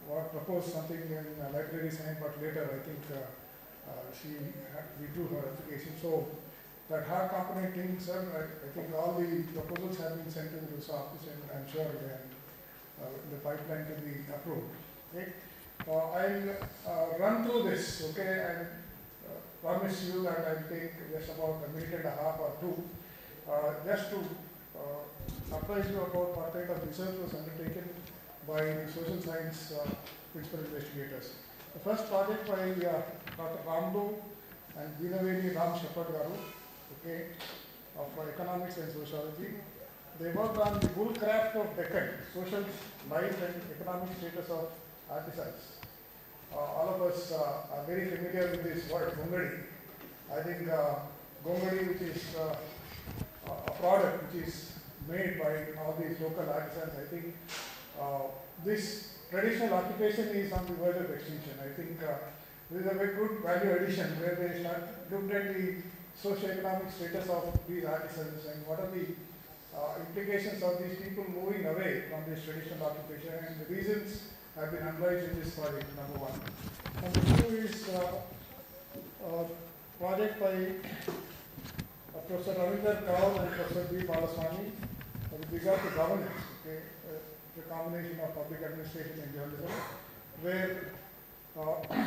what proposed something in uh, library science, but later I think uh, uh, she had withdrew her application. So that hard component thing, sir, I, I think all the proposals have been sent to the RUSA office, and I'm sure they uh, the pipeline can be approved. Okay. Uh, I'll uh, run through this, okay, and uh, promise you that I'll take just about a minute and a half or two, uh, just to uh, apprise you about what kind of research was undertaken by the social science uh, principal investigators. The first project by uh, Doctor Ramdo and Vinaveni Ram Shepherd Garu, okay, of uh, economics and sociology. They worked on the bullcraft of Deccan, social life and economic status of artisans. Uh, all of us uh, are very familiar with this word, Gongadi. I think uh, Gongadi, which is uh, a product which is made by all these local artisans, I think uh, this traditional occupation is on the verge of extinction. I think uh, this is a very good value addition where they start looked at the socio-economic status of these artisans and what are the uh, implications of these people moving away from this traditional occupation, and the reasons have been analyzed in this project, number one. Number two is uh, a project by uh, Professor Ravinder Kaur and Professor B. Balaswamy with regard to governance, okay, uh, the combination of public administration and journalism, where uh,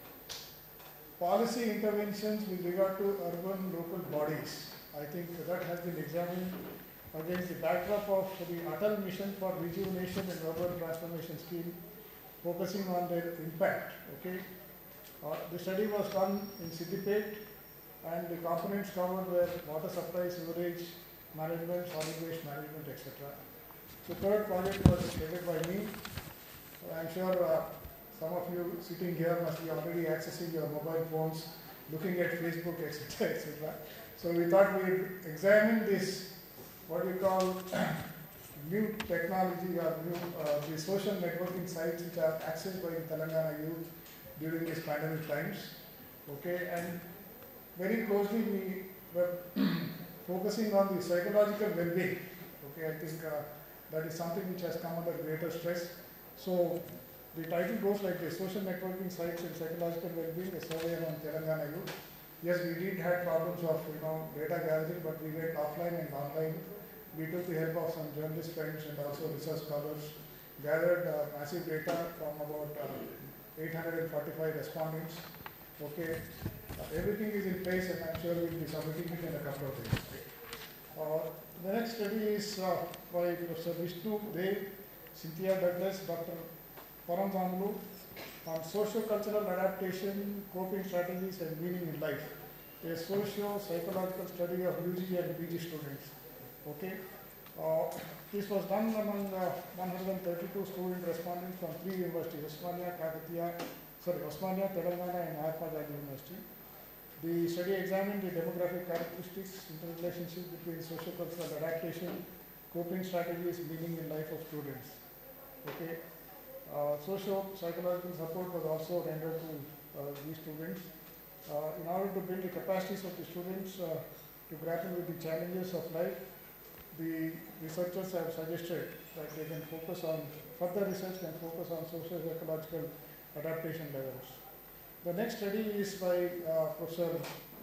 policy interventions with regard to urban local bodies, I think that has been examined against the backdrop of the Atal Mission for Rejuvenation and Urban Transformation Scheme, focusing on their impact. Okay, uh, the study was done in Siddipet, and the components covered were water supply, sewerage management, solid waste management, et cetera. The third project was headed by me. I'm sure uh, some of you sitting here must be already accessing your mobile phones, looking at Facebook, et cetera, et cetera. So we thought we'd examine this, what we call new technology or new uh, the social networking sites which are accessed by the Telangana youth during these pandemic times. Okay, and very closely we were focusing on the psychological well-being. Okay, I think uh, that is something which has come under greater stress. So the title goes like this: Social Networking Sites and Psychological Well-being, a survey on Telangana youth. Yes, we did have problems of you know data gathering, but we went offline and online. We took the help of some journalist friends and also research scholars, gathered uh, massive data from about uh, eight hundred forty-five respondents. Okay, uh, everything is in place, and I'm sure we'll be submitting it in a couple of days. Uh, the next study is uh, by Professor Vishnu Dev, Cynthia Douglas, Doctor Param Zamlu on socio-cultural adaptation, coping strategies, and meaning in life. A socio-psychological study of U G and P G students. Okay, uh, this was done among uh, one hundred thirty-two student respondents from three universities: Osmania, Kakatiya, sorry, Osmania, Telangana, and Ahmedabad University. The study examined the demographic characteristics, interrelationship between socio-cultural adaptation, coping strategies, meaning in life of students. Okay, uh, socio-psychological support was also rendered to uh, these students uh, in order to build the capacities of the students uh, to grapple with the challenges of life. The researchers have suggested that they can focus on, further research can focus on socio-ecological adaptation levels. The next study is by uh, Professor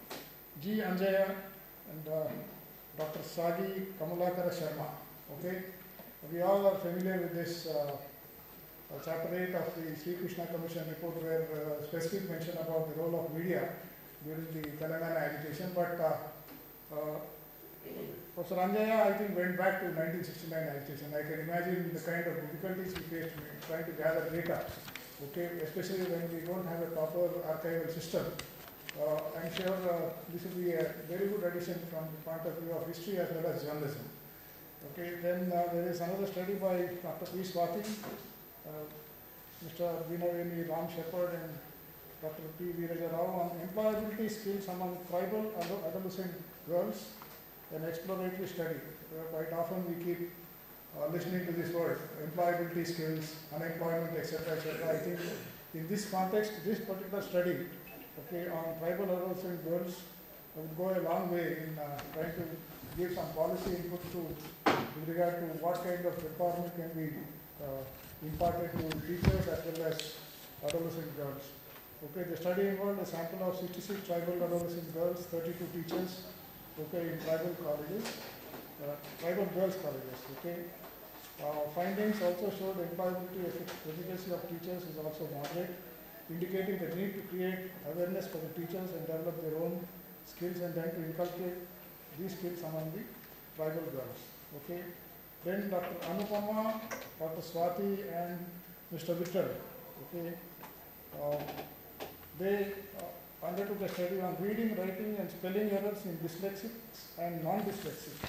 G. Anjaya and uh, Doctor Sagi Kamalakara Sharma. Okay, we all are familiar with this uh, uh, chapter eight of the Sri Krishna Commission report, where uh, specific mention about the role of media during the Telangana agitation, but uh, uh, Professor Anjaya, I think, went back to nineteen sixty-nine agitation. I can imagine the kind of difficulties we faced trying to gather data, okay, especially when we don't have a proper archival system. Uh, I'm sure uh, this will be a very good addition from the point of view of history as well as journalism. Okay, then uh, there is another study by Doctor P. Swati, uh, Mister Vinaveni Ram Shepherd, and Doctor P. Veeraja Rao on employability skills among tribal adolescent girls. An exploratory study. Uh, quite often we keep uh, listening to this word, employability skills, unemployment, et cetera, et cetera. I think in this context, this particular study, okay, on tribal adolescent girls would go a long way in uh, trying to give some policy input to with regard to what kind of empowerment can be uh, imparted to teachers as well as adolescent girls. Okay, the study involved a sample of sixty-six tribal adolescent girls, thirty-two teachers, okay, in tribal colleges, uh, tribal girls colleges, okay. Uh, findings also showed employability efficacy of teachers is also moderate, indicating the need to create awareness for the teachers and develop their own skills and then to inculcate these skills among the tribal girls, okay. Then Doctor Anupama, Doctor Swati and Mister Vittal, okay, uh, they uh, undertook a study on reading, writing and spelling errors in dyslexics and non-dyslexics.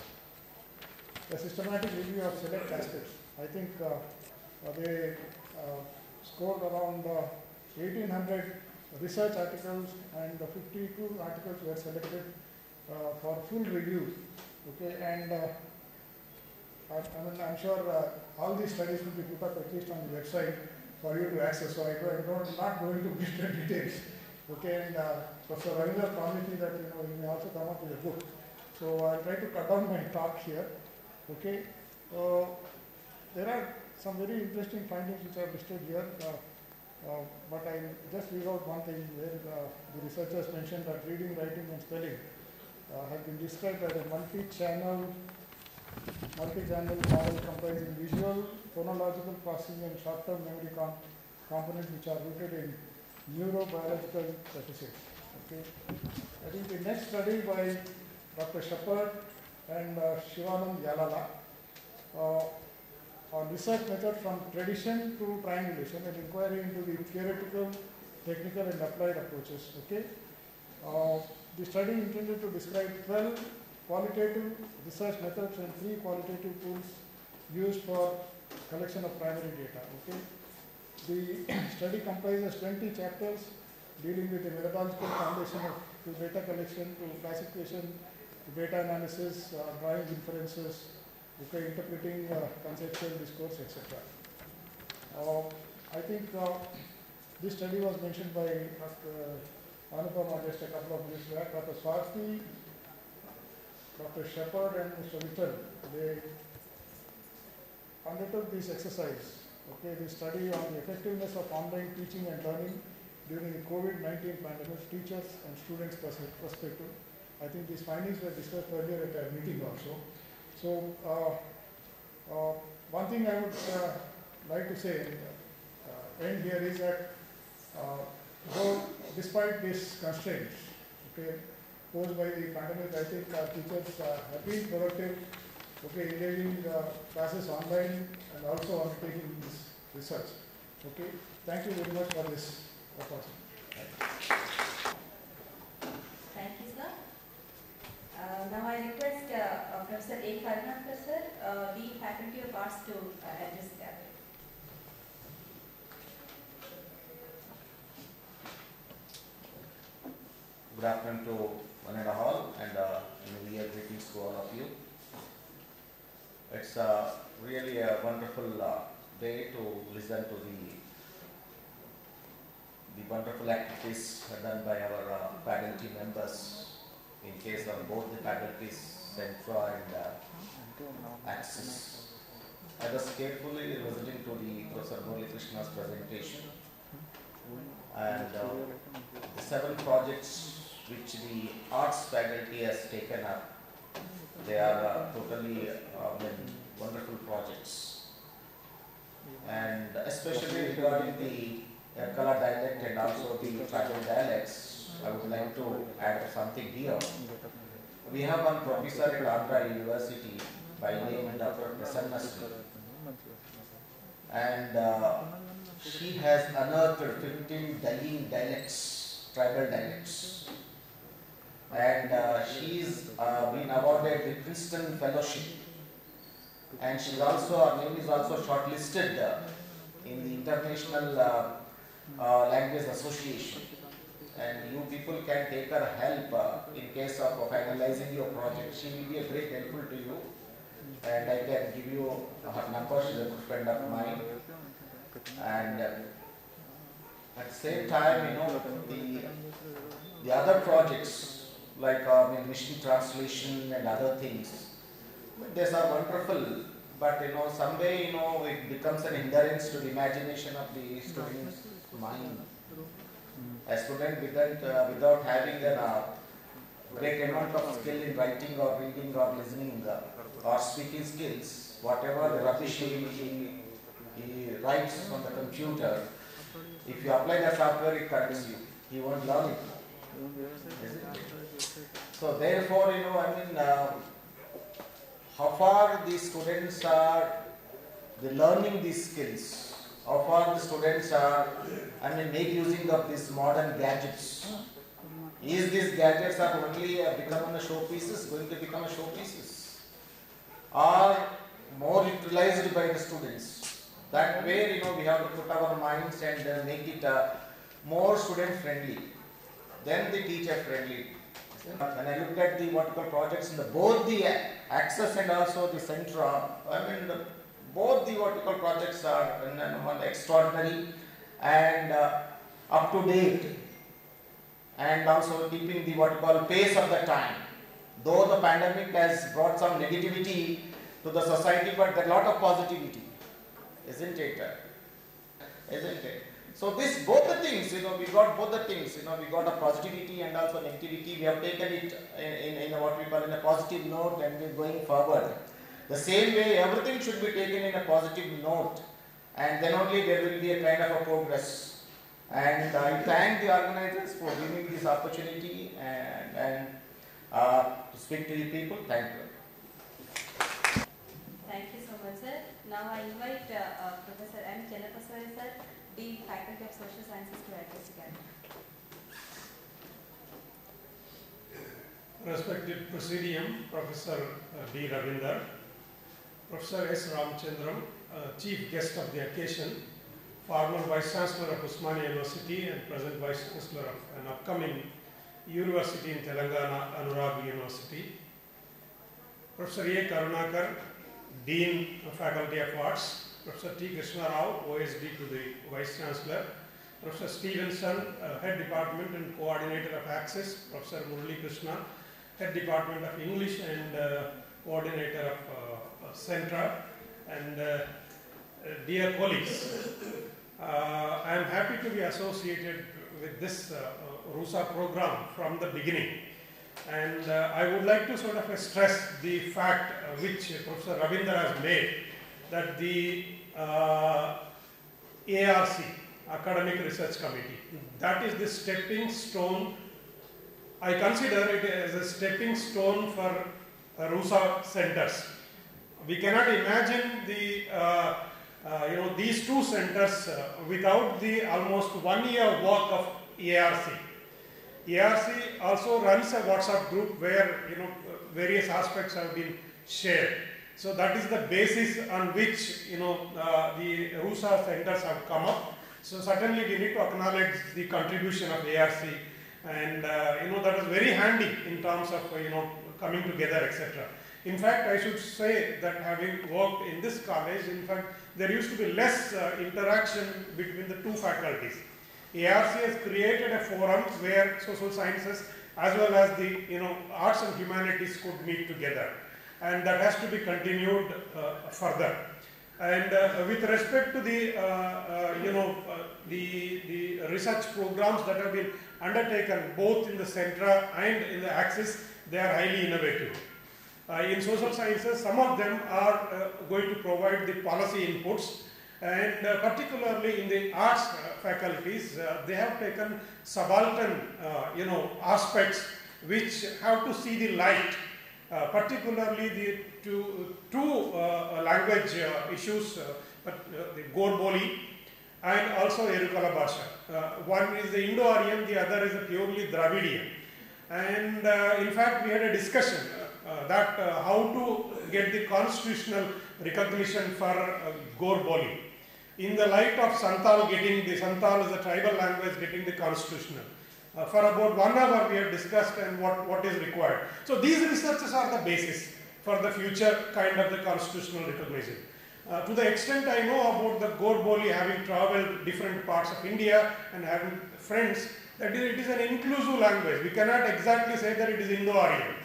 A systematic review of select aspects. I think uh, uh, they uh, scored around uh, eighteen hundred research articles and uh, fifty-two articles were selected uh, for full review, okay, and uh, I, I mean, I'm sure uh, all these studies will be put up at least on the website for you to access, so I am not going to give the details. Okay, and uh, Professor Ravindra promised me that you know he may also come up with a book. So I'll try to cut down my talk here. Okay, uh, there are some very interesting findings which are listed here, uh, uh, but I just read out one thing where uh, the researchers mentioned that reading, writing and spelling uh, have been described as a multi-channel multi-channel model comprising visual, phonological processing and short-term memory com components which are rooted in neurobiological deficits. Okay. I think the next study by Doctor Shepard and uh, Shivanand Yalala uh, on research method from tradition to triangulation and inquiry into the theoretical, technical and applied approaches. Okay. Uh, the study intended to describe twelve qualitative research methods and three qualitative tools used for collection of primary data. Okay. The study comprises twenty chapters dealing with the methodological foundation of to data collection, to classification, to data analysis, uh, drawing inferences, okay, interpreting uh, conceptual discourse, et cetera. Uh, I think uh, this study was mentioned by Doctor Anupama just a couple of minutes back. Doctor Swati, Doctor Shepard and Mister Vittal, they undertook this exercise, okay, the study on the effectiveness of online teaching and learning during the COVID nineteen pandemic, teachers and students' perspective. I think these findings were discussed earlier at a meeting also. So, uh, uh, one thing I would uh, like to say uh, end here is that uh, though despite these constraints, okay, posed by the pandemic, I think our teachers uh, have been productive, okay, engaging uh, classes online and also undertaking this research. Okay, thank you very much for this opportunity. Thank you, sir. Uh, now I request uh, uh, Professor A. Karunakar, sir, uh, the Faculty of Arts, to uh, address the gathering. Good afternoon to one and all, and uh, New Year greetings to all of you. It's uh, really a wonderful uh, day to listen to the the wonderful activities done by our uh, faculty members in case of both the faculties, Centra and uh, Axis. I was carefully listening to the Professor Murali Krishna's presentation, and uh, the seven projects which the arts faculty has taken up, they are uh, totally uh, wonderful projects, and especially regarding the uh, color dialect and also the tribal dialects, I would like to add something here. We have one professor at Andhra University by name Doctor Prasanna Sri, and uh, she has unearthed fifteen dying dialects, tribal dialects, and uh, she's uh, been awarded the Princeton Fellowship, and she's also, her name is also shortlisted uh, in the International uh, uh, Language Association, and you people can take her help uh, in case of uh, finalizing your project. She will be a great helpful to you, and I can give you her number. She's a good friend of mine, and uh, at the same time, you know, the the other projects like uh, mission translation and other things, these are wonderful, but you know, someday, you know, it becomes an hindrance to the imagination of the student's mind. A student without, uh, without having a uh, great amount of skill in writing or reading or listening uh, or speaking skills, whatever rubbish he, he, he writes on the computer, if you apply the software, it corrects you. He won't learn it. Isn't it? So therefore, you know, I mean, uh, how far the students are the learning these skills, how far the students are, I mean, make using of these modern gadgets. Is these gadgets are only uh, becoming a showpieces, going to become a showpieces, or more utilized by the students? That way, you know, we have to put our minds and uh, make it uh, more student friendly, then the teacher friendly. When I looked at the vertical projects in the both the Access and also the Centra, I mean, the, both the vertical projects are and, and, extraordinary and uh, up to date, and also keeping the what you call pace of the time. Though the pandemic has brought some negativity to the society, but there are a lot of positivity, isn't it? Isn't it? So this, both the things, you know, we got both the things, you know, we got a positivity and also negativity. We have taken it in, in, in a, what we call in a positive note, and we're going forward. The same way, everything should be taken in a positive note, and then only there will be a kind of a progress. And I thank the organizers for giving this opportunity and, and uh, to speak to the people. Thank you. Thank you so much, sir. Now I invite uh, uh, Professor M. Chennapaswamy, sir, Dean, Faculty of Social Sciences, to address the gathering. Respected Presidium, Professor uh, D. Ravinder, Professor S. Ramachandran, uh, Chief Guest of the occasion, former Vice Chancellor of Osmania University and present Vice Chancellor of an upcoming university in Telangana, Anurag University, Professor A. Karunakar, Dean of Faculty of Arts, Professor T. Krishna Rao, O S D to the Vice Chancellor, Professor Stevenson, uh, Head Department and Coordinator of Access, Professor Murali Krishna, Head Department of English and uh, Coordinator of uh, Centra, and uh, uh, dear colleagues, uh, I am happy to be associated with this uh, uh, RUSA program from the beginning. And uh, I would like to sort of uh, stress the fact uh, which uh, Professor Ravinder has made, that the uh, A R C, Academic Research Committee, that is the stepping stone. I consider it as a stepping stone for uh, RUSA centers. We cannot imagine the uh, uh, you know these two centers uh, without the almost one year work of A R C. A R C also runs a WhatsApp group where you know various aspects have been shared. So that is the basis on which you know uh, the RUSA centers have come up. So certainly we need to acknowledge the contribution of A R C, and uh, you know that was very handy in terms of uh, you know coming together, et cetera. In fact, I should say that having worked in this college, in fact, there used to be less uh, interaction between the two faculties. A R C has created a forum where social sciences as well as the you know arts and humanities could meet together, and that has to be continued uh, further. And uh, with respect to the uh, uh, you know uh, the the research programs that have been undertaken both in the Centra and in the Axis, they are highly innovative. Uh, in social sciences, some of them are uh, going to provide the policy inputs, and uh, particularly in the arts uh, faculties, uh, they have taken subaltern uh, you know aspects which have to see the light, uh, particularly the two, two uh, language uh, issues, uh, but, uh, the Gorboli and also Erukala Bhasha. Uh, one is the Indo-Aryan, the other is a purely Dravidian. And uh, in fact, we had a discussion uh, that uh, how to get the constitutional recognition for uh, Gorboli in the light of Santal getting the Santal is a tribal language getting the constitutional. Uh, for about one hour we have discussed and what, what is required. So these researches are the basis for the future kind of the constitutional recognition. Uh, to the extent I know about the Gorboli, having traveled different parts of India and having friends, that it is an inclusive language. We cannot exactly say that it is Indo-Aryan.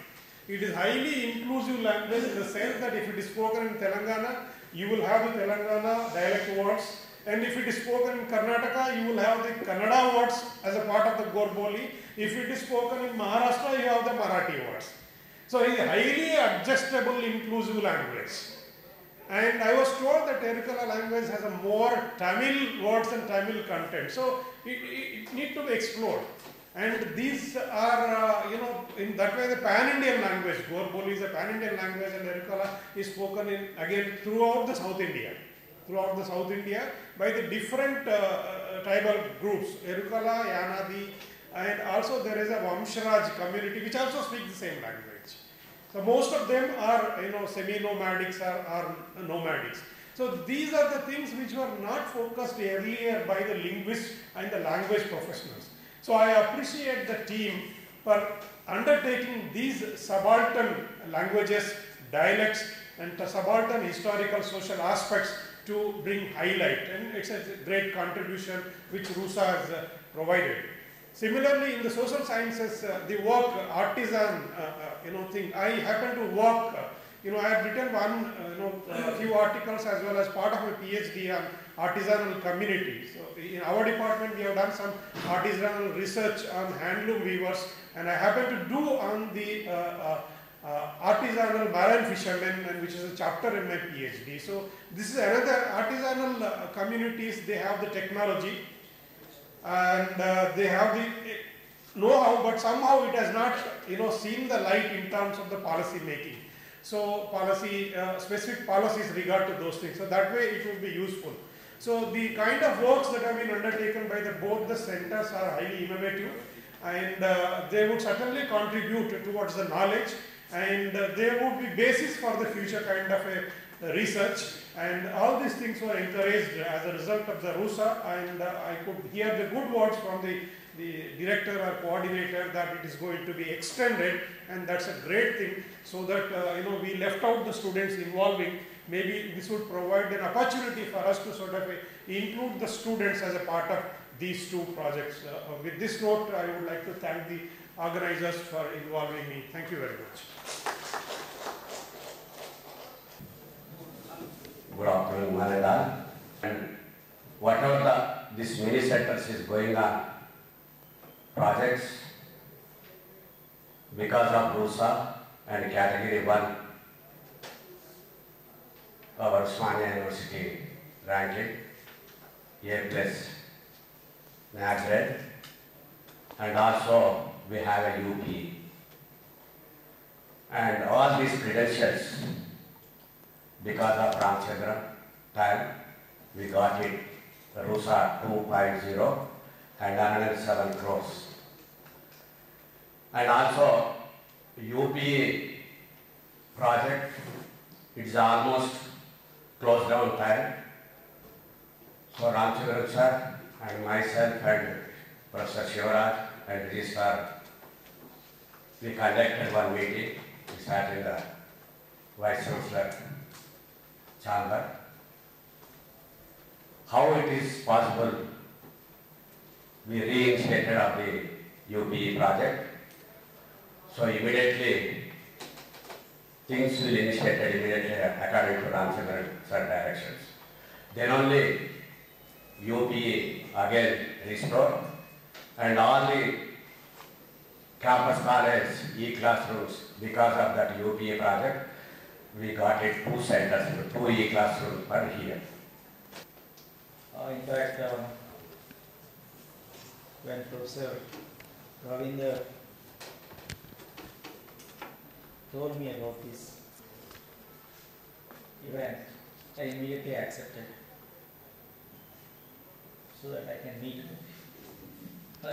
It is highly inclusive language in the sense that if it is spoken in Telangana, you will have the Telangana dialect words, and if it is spoken in Karnataka, you will have the Kannada words as a part of the Gorboli. If it is spoken in Maharashtra, you have the Marathi words. So it is a highly adjustable, inclusive language. And I was told that Erukala language has a more Tamil words and Tamil content. So it, it, it needs to be explored. And these are, uh, you know, in that way the pan-Indian language. Gorboli is a pan-Indian language, and Erukala is spoken in, again, throughout the South India. Throughout the South India by the different uh, uh, tribal groups, Erukala, Yanadi, and also there is a Vamsharaj community which also speaks the same language. So most of them are, you know, semi-nomadics or, or nomadics. So these are the things which were not focused earlier by the linguists and the language professionals. So I appreciate the team for undertaking these subaltern languages, dialects, and the subaltern historical social aspects to bring highlight, and it's a great contribution which RUSA has uh, provided. Similarly, in the social sciences, uh, the work artisan, uh, uh, you know, thing. I happen to work. Uh, you know, I have written one, uh, you know, a few articles as well as part of my PhD on artisanal community. So in our department, we have done some artisanal research on handloom weavers, and I happen to do on the uh, uh, uh, artisanal marine fishermen, and which is a chapter in my PhD. So this is another artisanal uh, communities. They have the technology, and uh, they have the know-how, but somehow it has not, you know, seen the light in terms of the policy making. So policy, uh, specific policies regard to those things. So that way it will be useful. So the kind of works that have been undertaken by the, both the centers are highly innovative, and uh, they would certainly contribute towards the knowledge, and uh, they would be basis for the future kind of a research, and all these things were encouraged as a result of the RUSA, and uh, I could hear the good words from the, the director or coordinator that it is going to be extended, and that's a great thing, so that uh, you know, we left out the students involving. Maybe this would provide an opportunity for us to sort of uh, include the students as a part of these two projects. Uh, with this note, I would like to thank the organizers for involving me. Thank you very much. Good afternoon, Manada. And whatever the, this mini centers is going on, projects, because of RUSA and category one, our Osmania University ranking A plus NAGRED, and also we have a U P. And all these credentials, because of Ramchandra time, we got it RUSA two point oh and one hundred seven crores. And also U P project, it is almost closed down time. So Ramchandra sir and myself and Professor Shivaraj and Registrar, we conducted one meeting. We sat in the Vice Chancellor chamber. How it is possible we reinstated of the U P E project. So immediately things will initiated immediately according to Ramchandra sir directions. Then only U P E again restored, and all the campus college e-classrooms, because of that U P E project, we got it two centers, two e-classrooms per year. Uh, in fact, uh, when Professor Ravinder told me about this event, I immediately accepted so that I can meet him. Right.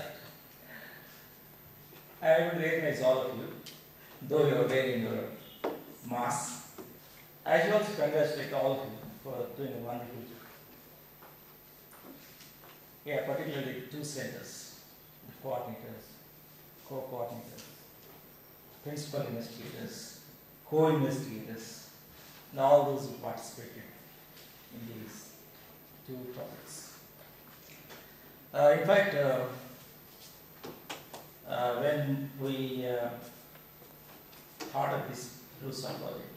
I would recognize all of you, though you are wearing your mask. I should also congratulate all of you for doing a wonderful job. Yeah, particularly two centers, the coordinators, co-coordinators, principal investigators, co-investigators, and all those who participated in these two projects. Uh, in fact, uh, uh, when we uh, thought of this RUSA project?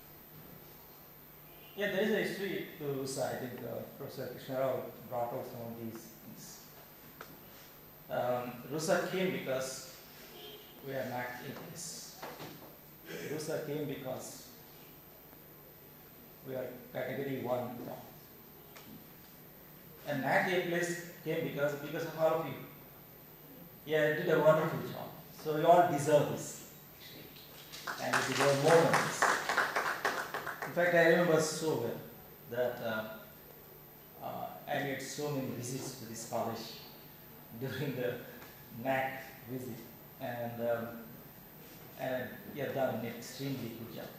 Yeah, there is a history to RUSA. I think uh, Professor Krishna Rao brought out some of these things. Um, RUSA came because we are not in this. RUSA came because we are category one now. And N A C place came because, because of all of you. Yeah, you did a wonderful job. So you all deserve this. And you deserve more than this. In fact, I remember so well that uh, uh, I made so many visits to this college during the N A C visit. And, um, and you have done an extremely good job.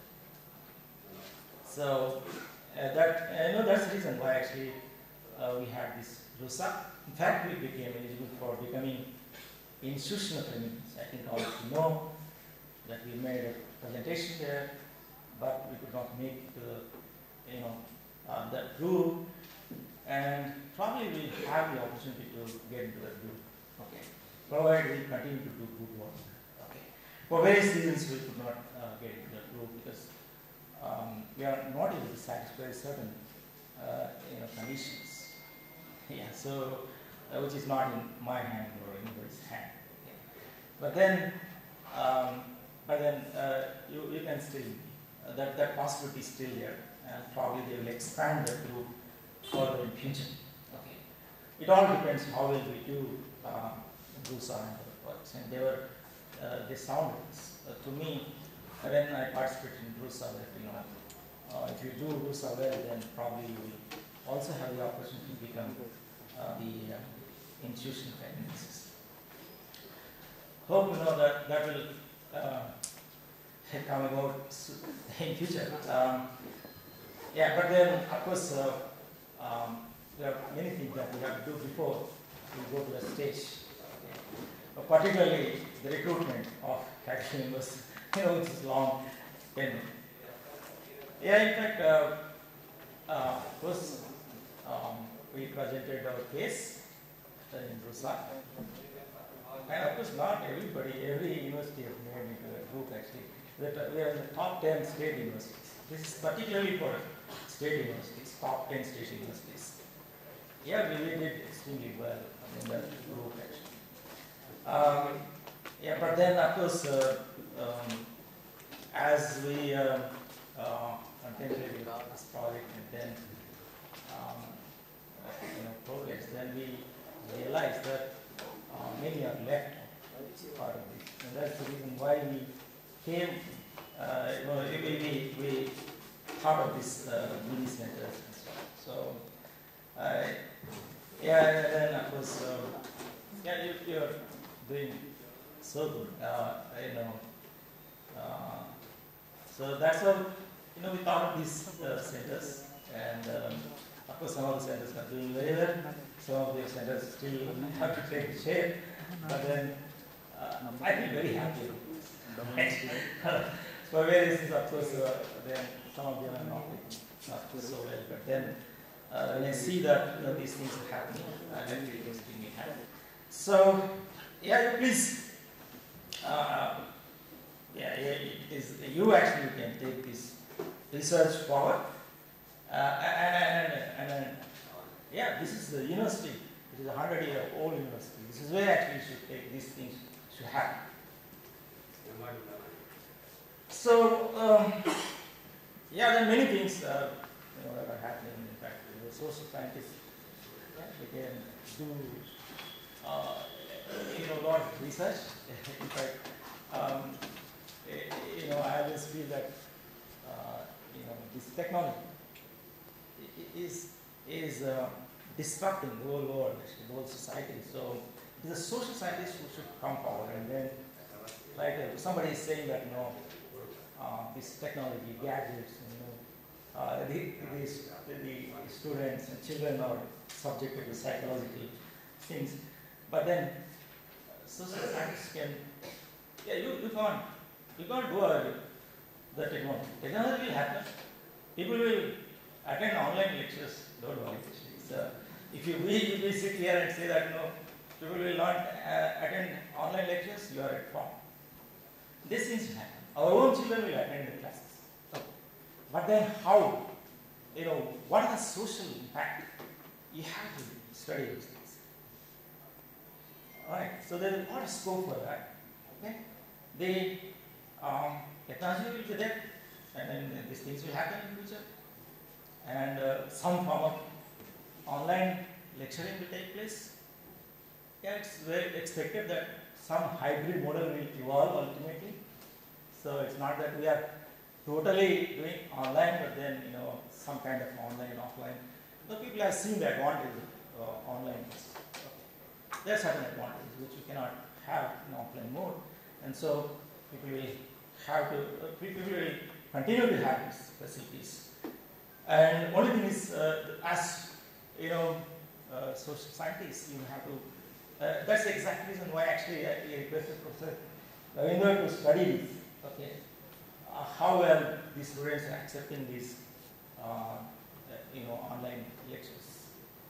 So uh, that, I know that's the reason why actually uh, we had this RUSA. In fact, we became eligible for becoming institutional premiums. I think all of you know that we made a presentation there, but we could not make the, you know, uh, that group, and probably we have the opportunity to get into that group. Okay, provided we continue to do good work. Okay, for various reasons we could not uh, get into that group because um, we are not able to satisfy certain, uh, you know, conditions. Yeah, so uh, which is not in my hand or anybody's hand. Okay. But then, um, but then uh, you you can still uh, that that possibility is still there, and probably they will expand the group further in future. Okay, it all depends how well we do uh, RUSA and other projects, and they were uh, they sounded uh, to me when I participated in RUSA that you know uh, if you do RUSA well, then probably you will also have the opportunity to become uh, the uh, institutional finances. Hope you know that that will uh, come about in future. Um, yeah, but then of course uh, um, there are many things that we have to do before we go to the stage. Okay. But particularly the recruitment of faculty members, you know, which is long pending. Yeah, in fact, uh, uh, first um, we presented our case in RUSA. And of course, not everybody, every university has made into a group actually. That we are in the top ten state universities. This is particularly for state universities, top ten state universities. Yeah, we really did extremely well in that group actually. Um, yeah, but then of course, uh, um, as we uh, uh, continued with this project and then um, you know, progress, then we realized that uh, many are left part of this. And that's the reason why we came, uh, you know, we, we, we thought of this uh, mini centers and so on. So, uh, yeah, and then of course, uh, yeah, you, you're doing so good, uh, you know. Uh, so that's how, you know, we thought of these uh, centers, and um, of course some of the centers are doing very well, some of the centers still have to take shape, but then uh, I feel very happy. For various reasons, of course, uh, then some of them are not, not so well, but then uh, when I see that you know, these things are happening, I feel extremely happy. So, yeah, please, uh, yeah, yeah, it is, you actually can take this research forward, uh, and, and, and, and yeah, this is the university. It is a hundred year old university. This is where actually you should take these things to happen. So, um, yeah, there are many things uh, you know, that are happening. In fact, the social scientists, yeah, they can do uh, you know, a lot of research. In fact, um, you know, I always feel that uh, you know, this technology is is uh, disrupting the whole world, actually, the whole society. So, it is a social scientist who should come forward, and then, like uh, somebody is saying that, you know, uh, this technology, gadgets, you know, uh, the, the, the students and children are subjected to psychological things, but then uh, social scientists can, yeah, you, you can't, you can't do away with the technology. Technology will happen. People will attend online lectures, don't worry. So, if you we, if we sit here and say that, no, people will not uh, attend online lectures, you are at fault. This things happen. our own children will attend the classes. Okay. But then how, you know, what are the social impact? You have to study those things. Alright, so there is a lot of scope for that. Okay? The um, technology will be there, and then these things will happen in the future. And uh, some form of online lecturing will take place. Yeah, it's very expected that some hybrid model will evolve ultimately. So it's not that we are totally doing online, but then, you know, some kind of online and offline. The people have seen the advantage of uh, online. Okay. There are certain advantages which you cannot have in offline mode, and so people will have to, uh, people will continue to have these facilities. And only thing is, uh, as you know, uh, social scientists, you have to. Uh, that's the exact reason why actually I, I requested Professor Ravinder to study this. Okay, uh, how well these students are accepting these, uh, uh, you know, online lectures.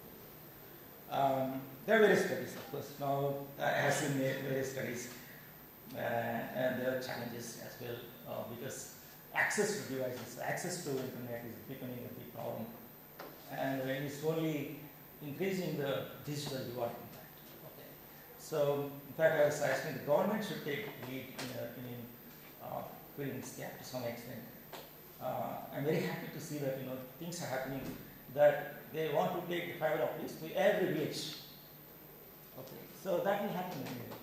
Um, there are various studies, of course. Now I have seen various studies, uh, and there are challenges as well uh, because access to devices, access to internet is becoming a big problem, and it's only increasing the digital divide. In fact, okay. So in fact, I was asking the government should take lead in, a, in uh, filling this gap to some extent. Uh, I'm very happy to see that, you know, things are happening that they want to take the fiber optics to every village. Okay, so that will happen anyway.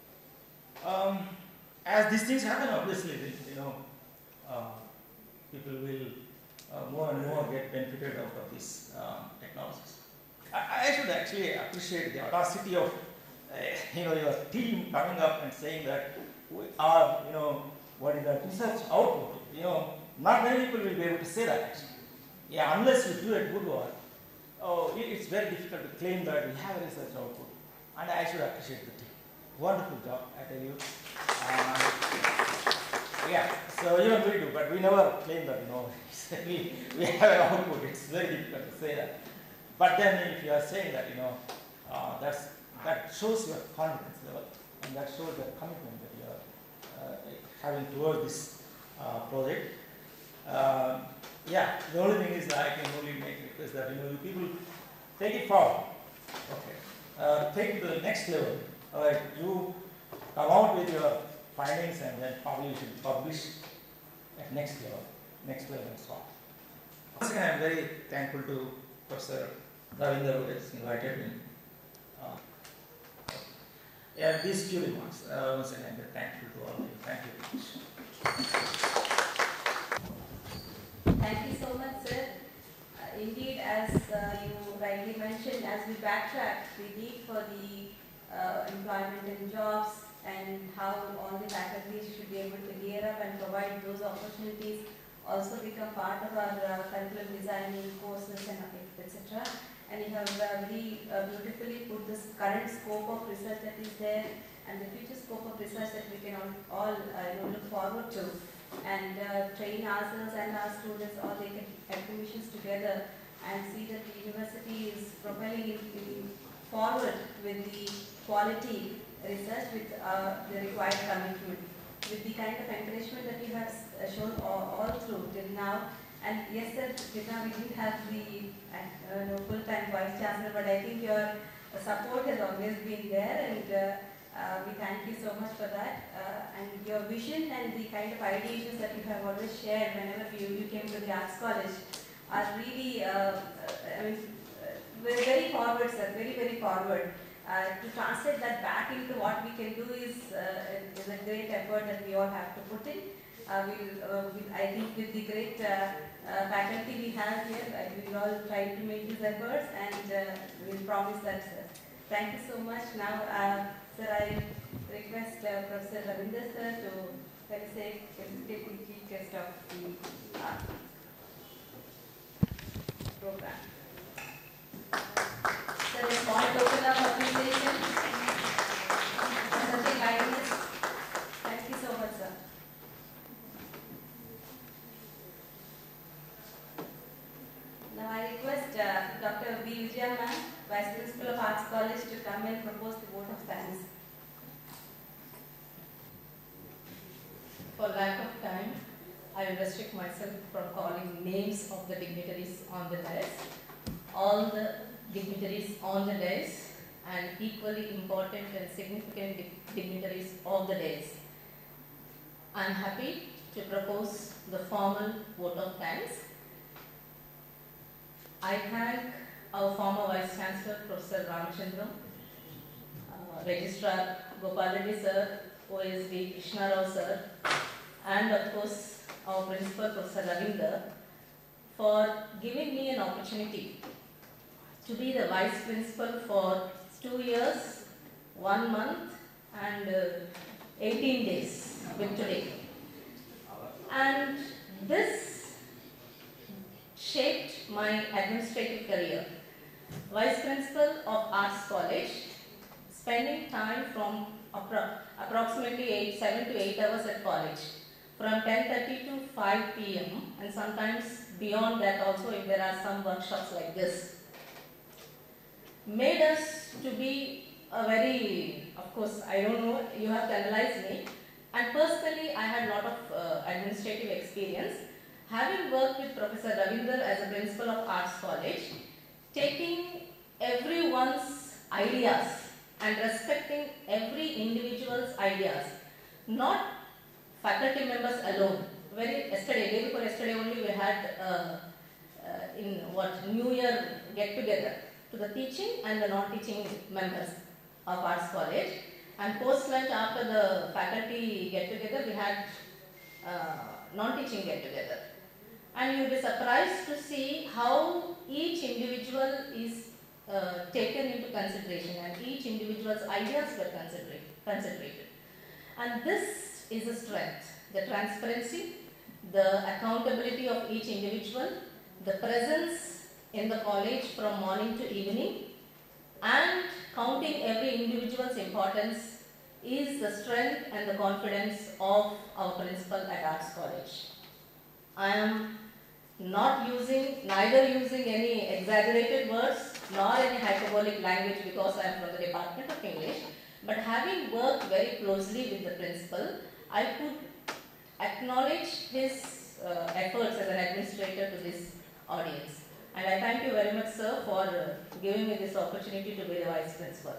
Um, as these things happen, obviously, you know, uh, people will uh, more and more get benefited out of these um, technologies. I, I should actually appreciate the audacity of, uh, you know, your team coming up and saying that we are, you know, what is the research output? You know, not many people will be able to say that actually. Yeah, unless you do a good work, oh, it, it's very difficult to claim that we have a research output. And I should appreciate the team. Wonderful job, I tell you. Uh, yeah, so even we do, but we never claim that, you know, we, we have an output. It's very difficult to say that. But then if you are saying that, you know, uh, that's, that shows your confidence level, and that shows the commitment that you are uh, having towards this uh, project. Uh, yeah, the only thing is that I can only make request that, you know, you people take it forward. Okay. Uh, take it to the next level. All right, you come out with your findings and then probably you should publish at next level, next level and so on. Once again, I am very thankful to Professor Ravinder who has invited me. Uh, yeah, these few remarks. Uh, once again, I am very thankful to all of you. Thank you very much. Thank you so much, sir. Uh, indeed, as uh, you rightly mentioned, as we backtrack the need for the uh, employment and jobs and how all the faculties should be able to gear up and provide those opportunities also become part of our uh, curriculum designing courses and et cetera. And you have uh, very uh, beautifully put this current scope of research that is there and the future scope of research that we can all, all uh, you know, look forward to. And uh, train ourselves and our students all take admissions together and see that the university is propelling in forward with the quality research with uh, the required commitment, with the kind of encouragement that you have uh, shown all, all through till now. And yes, sir, till now we didn't have the uh, no, full-time vice chancellor, but I think your uh, support has always been there, and uh, Uh, we thank you so much for that, uh, and your vision and the kind of ideations that you have always shared whenever you, you came to the Arts College are really, uh, I mean, uh, we're very forward, sir, very, very forward. Uh, to translate that back into what we can do is, uh, is a great effort that we all have to put in. Uh, we'll, uh, we'll, I think with the great uh, uh, faculty we have here, uh, we'll all try to make these efforts, and uh, we'll promise that, sir. Thank you so much. Now, uh, sir, I request uh, Professor Ravinder sir to say Deputy Chief Guest of the uh, program. Sir, a small token of appreciation for such a kindness. Thank you so much, sir. Now I request uh, Doctor B. Vijaya ma'am, Vice Principal of Arts College, to come and propose the vote of thanks. for lack of time, I will restrict myself from calling names of the dignitaries on the dais. All the dignitaries on the dais and equally important and significant dignitaries of the dais. I am happy to propose the formal vote of thanks. I thank our former Vice Chancellor, Professor Ramachandran, uh, Registrar Gopal Reddy sir, O S D Krishna Rao sir, and of course our Principal, Professor Ravinder, for giving me an opportunity to be the Vice Principal for two years, one month and uh, eighteen days with today. And this shaped my administrative career. Vice Principal of Arts College, spending time from appro approximately eight, seven to eight hours at college, from ten thirty to five p m and sometimes beyond that also if there are some workshops like this, made us to be a very, of course, I don't know, you have to analyze me. And personally, I had a lot of uh, administrative experience. Having worked with Professor Ravinder as a principal of Arts College, taking everyone's ideas and respecting every individual's ideas, not faculty members alone. Very yesterday, day before yesterday only, we had uh, uh, in what New Year get together to the teaching and the non-teaching members of Arts College. And post lunch after the faculty get together, we had uh, non-teaching get together. And you'll be surprised to see how each individual is uh, taken into consideration and each individual's ideas were considered. considered. And this is a strength, the transparency, the accountability of each individual, the presence in the college from morning to evening, and counting every individual's importance is the strength and the confidence of our principal at Arts College. I am not using, neither using any exaggerated words nor any hyperbolic language because I am from the Department of English, but having worked very closely with the principal, I could acknowledge his uh, efforts as an administrator to this audience. And I thank you very much, sir, for uh, giving me this opportunity to be the Vice Principal.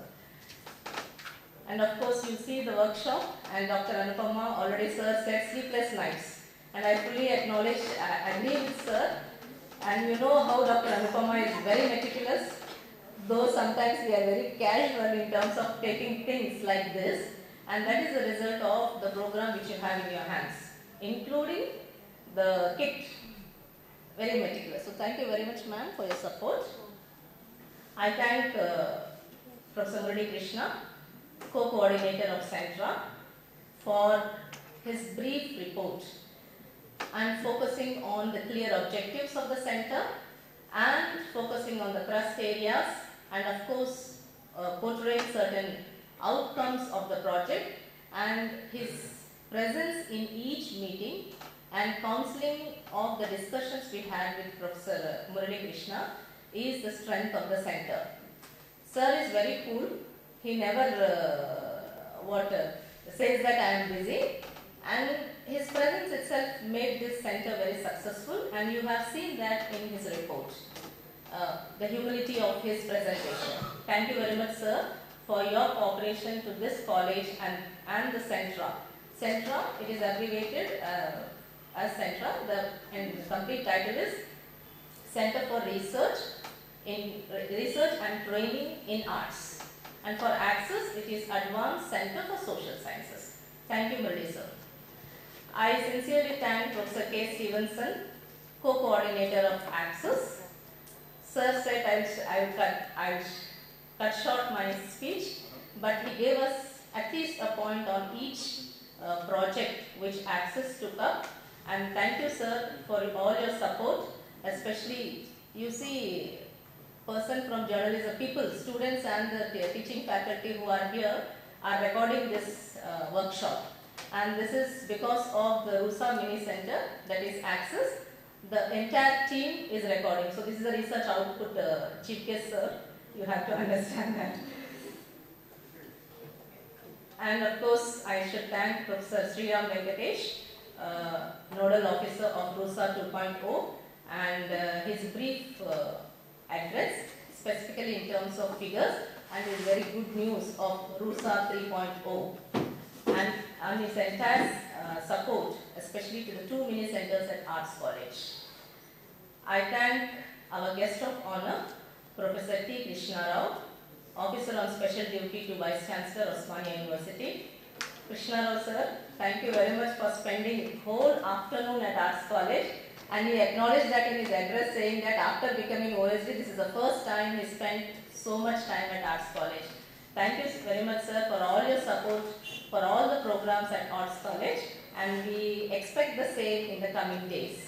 And of course, you see the workshop, and Doctor Anupama already, sir, said sleepless nights. And I fully acknowledge, I agree with sir. And you know how Doctor Anupama is very meticulous, though sometimes we are very casual in terms of taking things like this. And that is the result of the program which you have in your hands, including the kit. Very meticulous. So thank you very much, ma'am, for your support. I thank uh, Professor Murali Krishna, co-coordinator of Centra, for his brief report and focusing on the clear objectives of the center and focusing on the thrust areas and of course uh, portraying certain outcomes of the project, and his presence in each meeting and counseling of the discussions we had with Professor Murali Krishna is the strength of the center. Sir is very cool. He never uh, what, uh, says that I am busy, and his presence itself made this center very successful, and you have seen that in his report. Uh, the humility of his presentation. Thank you very much, sir, for your cooperation to this college and, and the Centra. Centra, it is abbreviated uh, as Centra. The, and the complete title is Center for Research in Research and Training in Arts. And for Access, it is Advanced Center for Social Sciences. Thank you, Murali sir. I sincerely thank Professor K. Stevenson, co-coordinator of Access. Sir said I will cut, I'll cut short my speech, but he gave us at least a point on each uh, project which Access took up. And thank you, sir, for all your support, especially you see person from journalism, people, students and the teaching faculty who are here are recording this uh, workshop. And this is because of the RUSA Mini Center, that is Access. The entire team is recording. So this is a research output, uh, Chief Guest sir, you have to understand that. And of course, I should thank Professor Sriram Venkatesh uh, Nodal Officer of RUSA two point oh, and uh, his brief uh, address, specifically in terms of figures, and his very good news of RUSA three point oh, and on his entire uh, support, especially to the two mini centers at Arts College. I thank our guest of honor, Professor T. Krishna Rao, Officer on Special Duty to Vice Chancellor, Osmania University. Krishna Rao sir, thank you very much for spending whole afternoon at Arts College, and he acknowledged that in his address, saying that after becoming O S D, this is the first time he spent so much time at Arts College. Thank you very much sir for all your support for all the programs at Arts College, and we expect the same in the coming days.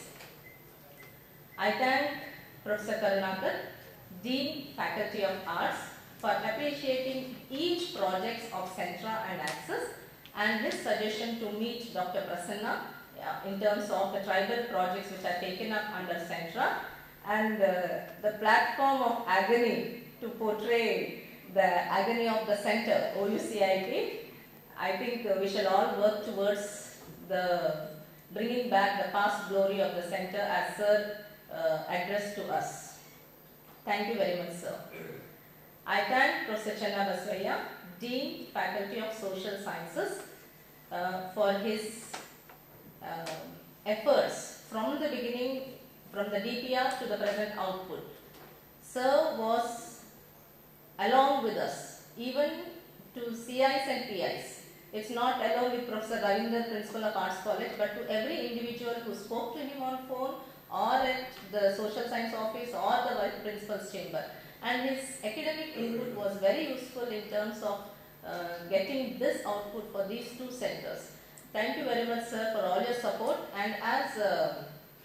I thank Professor Karunakar, Dean, Faculty of Arts, for appreciating each project of Centra and Access, and his suggestion to meet Doctor Prasanna uh, in terms of the tribal projects which are taken up under Centra, and uh, the platform of agony to portray the agony of the center, O U C I P. I think uh, we shall all work towards the bringing back the past glory of the center as Sir uh, addressed to us. Thank you very much, sir. I thank Professor Channa Baswaya, Dean, Faculty of Social Sciences, uh, for his uh, efforts from the beginning, from the D P R to the present output. Sir was along with us, even to C Is and P Is. It's not alone with Professor Ravinder, Principal of Arts College, but to every individual who spoke to him on phone or at the Social Science Office or the Vice Principal's Chamber. And his academic input was very useful in terms of uh, getting this output for these two centers. Thank you very much, sir, for all your support. And as uh,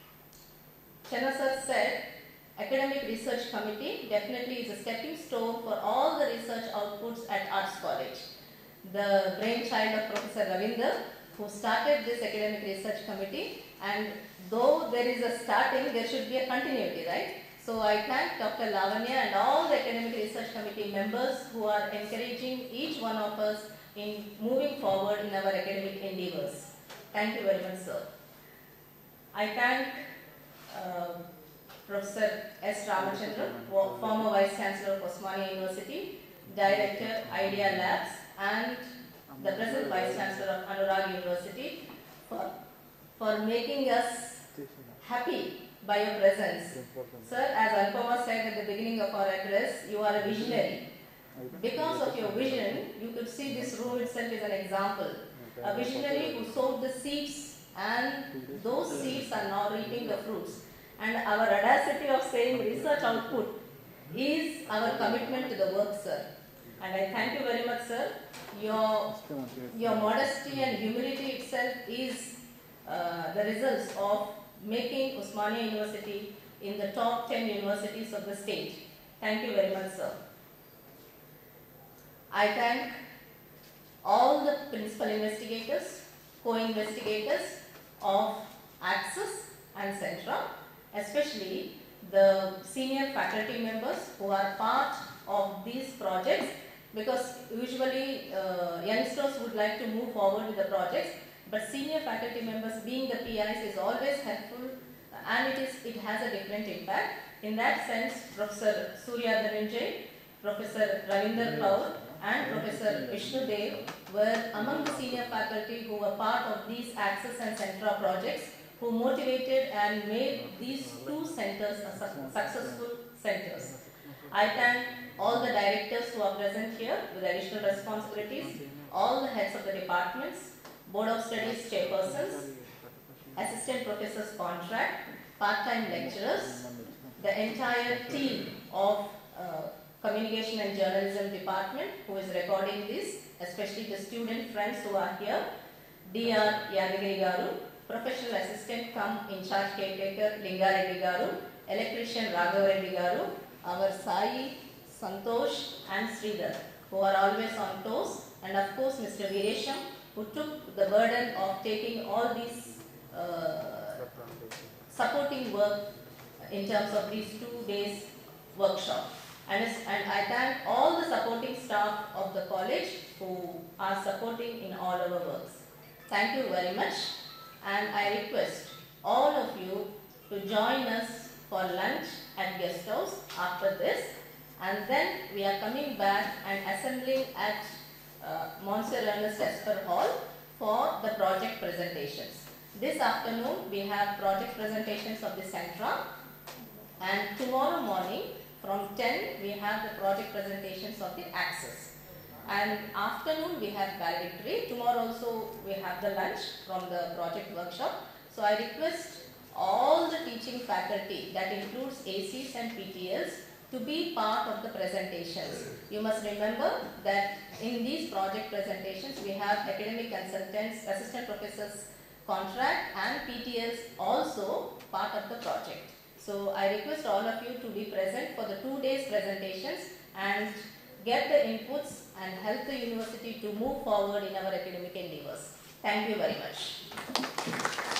Channa sir said, Academic Research Committee definitely is a stepping stone for all the research outputs at Arts College. The brainchild of Professor Ravinder, who started this Academic Research Committee, and though there is a starting, there should be a continuity, right? So I thank Doctor Lavanya and all the Academic Research Committee members who are encouraging each one of us in moving forward in our academic endeavors. Thank you very much, sir. I thank uh, Professor S. Ramachandran, former Vice Chancellor of Osmania University, Director, Idea Labs, and the present Vice Chancellor of Anurag University, for, for making us happy by your presence. Sir, as Anupama said at the beginning of our address, you are a visionary. Because of your vision, you could see this room itself as an example. A visionary who sowed the seeds, and those seeds are now reaping the fruits. And our audacity of saying research output is our commitment to the work, sir. And I thank you very much, sir. Your, your modesty and humility itself is uh, the results of making Osmania University in the top ten universities of the state. Thank you very much, sir. I thank all the principal investigators, co-investigators of Access and Centra, especially the senior faculty members who are part of these projects, because usually uh, youngsters would like to move forward with the projects, but senior faculty members being the P Is is always helpful, and it is it has a different impact. In that sense, Professor Surya Dhananjay, Professor Ravinder Kaur, and Professor Vishnu Dev were among the senior faculty who were part of these Access and Centra projects, who motivated and made these two centers a su successful centers. I thank all the directors who are present here with additional responsibilities, all the heads of the departments, Board of Studies chairpersons, assistant professors contract, part-time lecturers, the entire team of uh, Communication and Journalism Department who is recording this, especially the student friends who are here, D R Yadagiri Garu, Professional Assistant come in charge caretaker Lingareddy Garu, Electrician Raghav Garu, our Sai, Santosh and Sridhar, who are always on toes, and of course Mister Viresham, who took the burden of taking all these uh, supporting work in terms of these two days workshop. And, and I thank all the supporting staff of the college who are supporting in all our works. Thank you very much. and I request all of you to join us for lunch at guest house after this, and then we are coming back and assembling at uh, Monsieur Ernest Esper Hall for the project presentations. This afternoon we have project presentations of the Centra, and tomorrow morning from ten we have the project presentations of the Axis. And afternoon we have valedictory. Tomorrow also we have the lunch from the project workshop. So I request all the teaching faculty, that includes A Cs and P T Ls, to be part of the presentations. You must remember that in these project presentations we have academic consultants, assistant professors contract, and P T Ls also part of the project. So I request all of you to be present for the two days presentations and get the inputs and help the university to move forward in our academic endeavors. Thank you very much.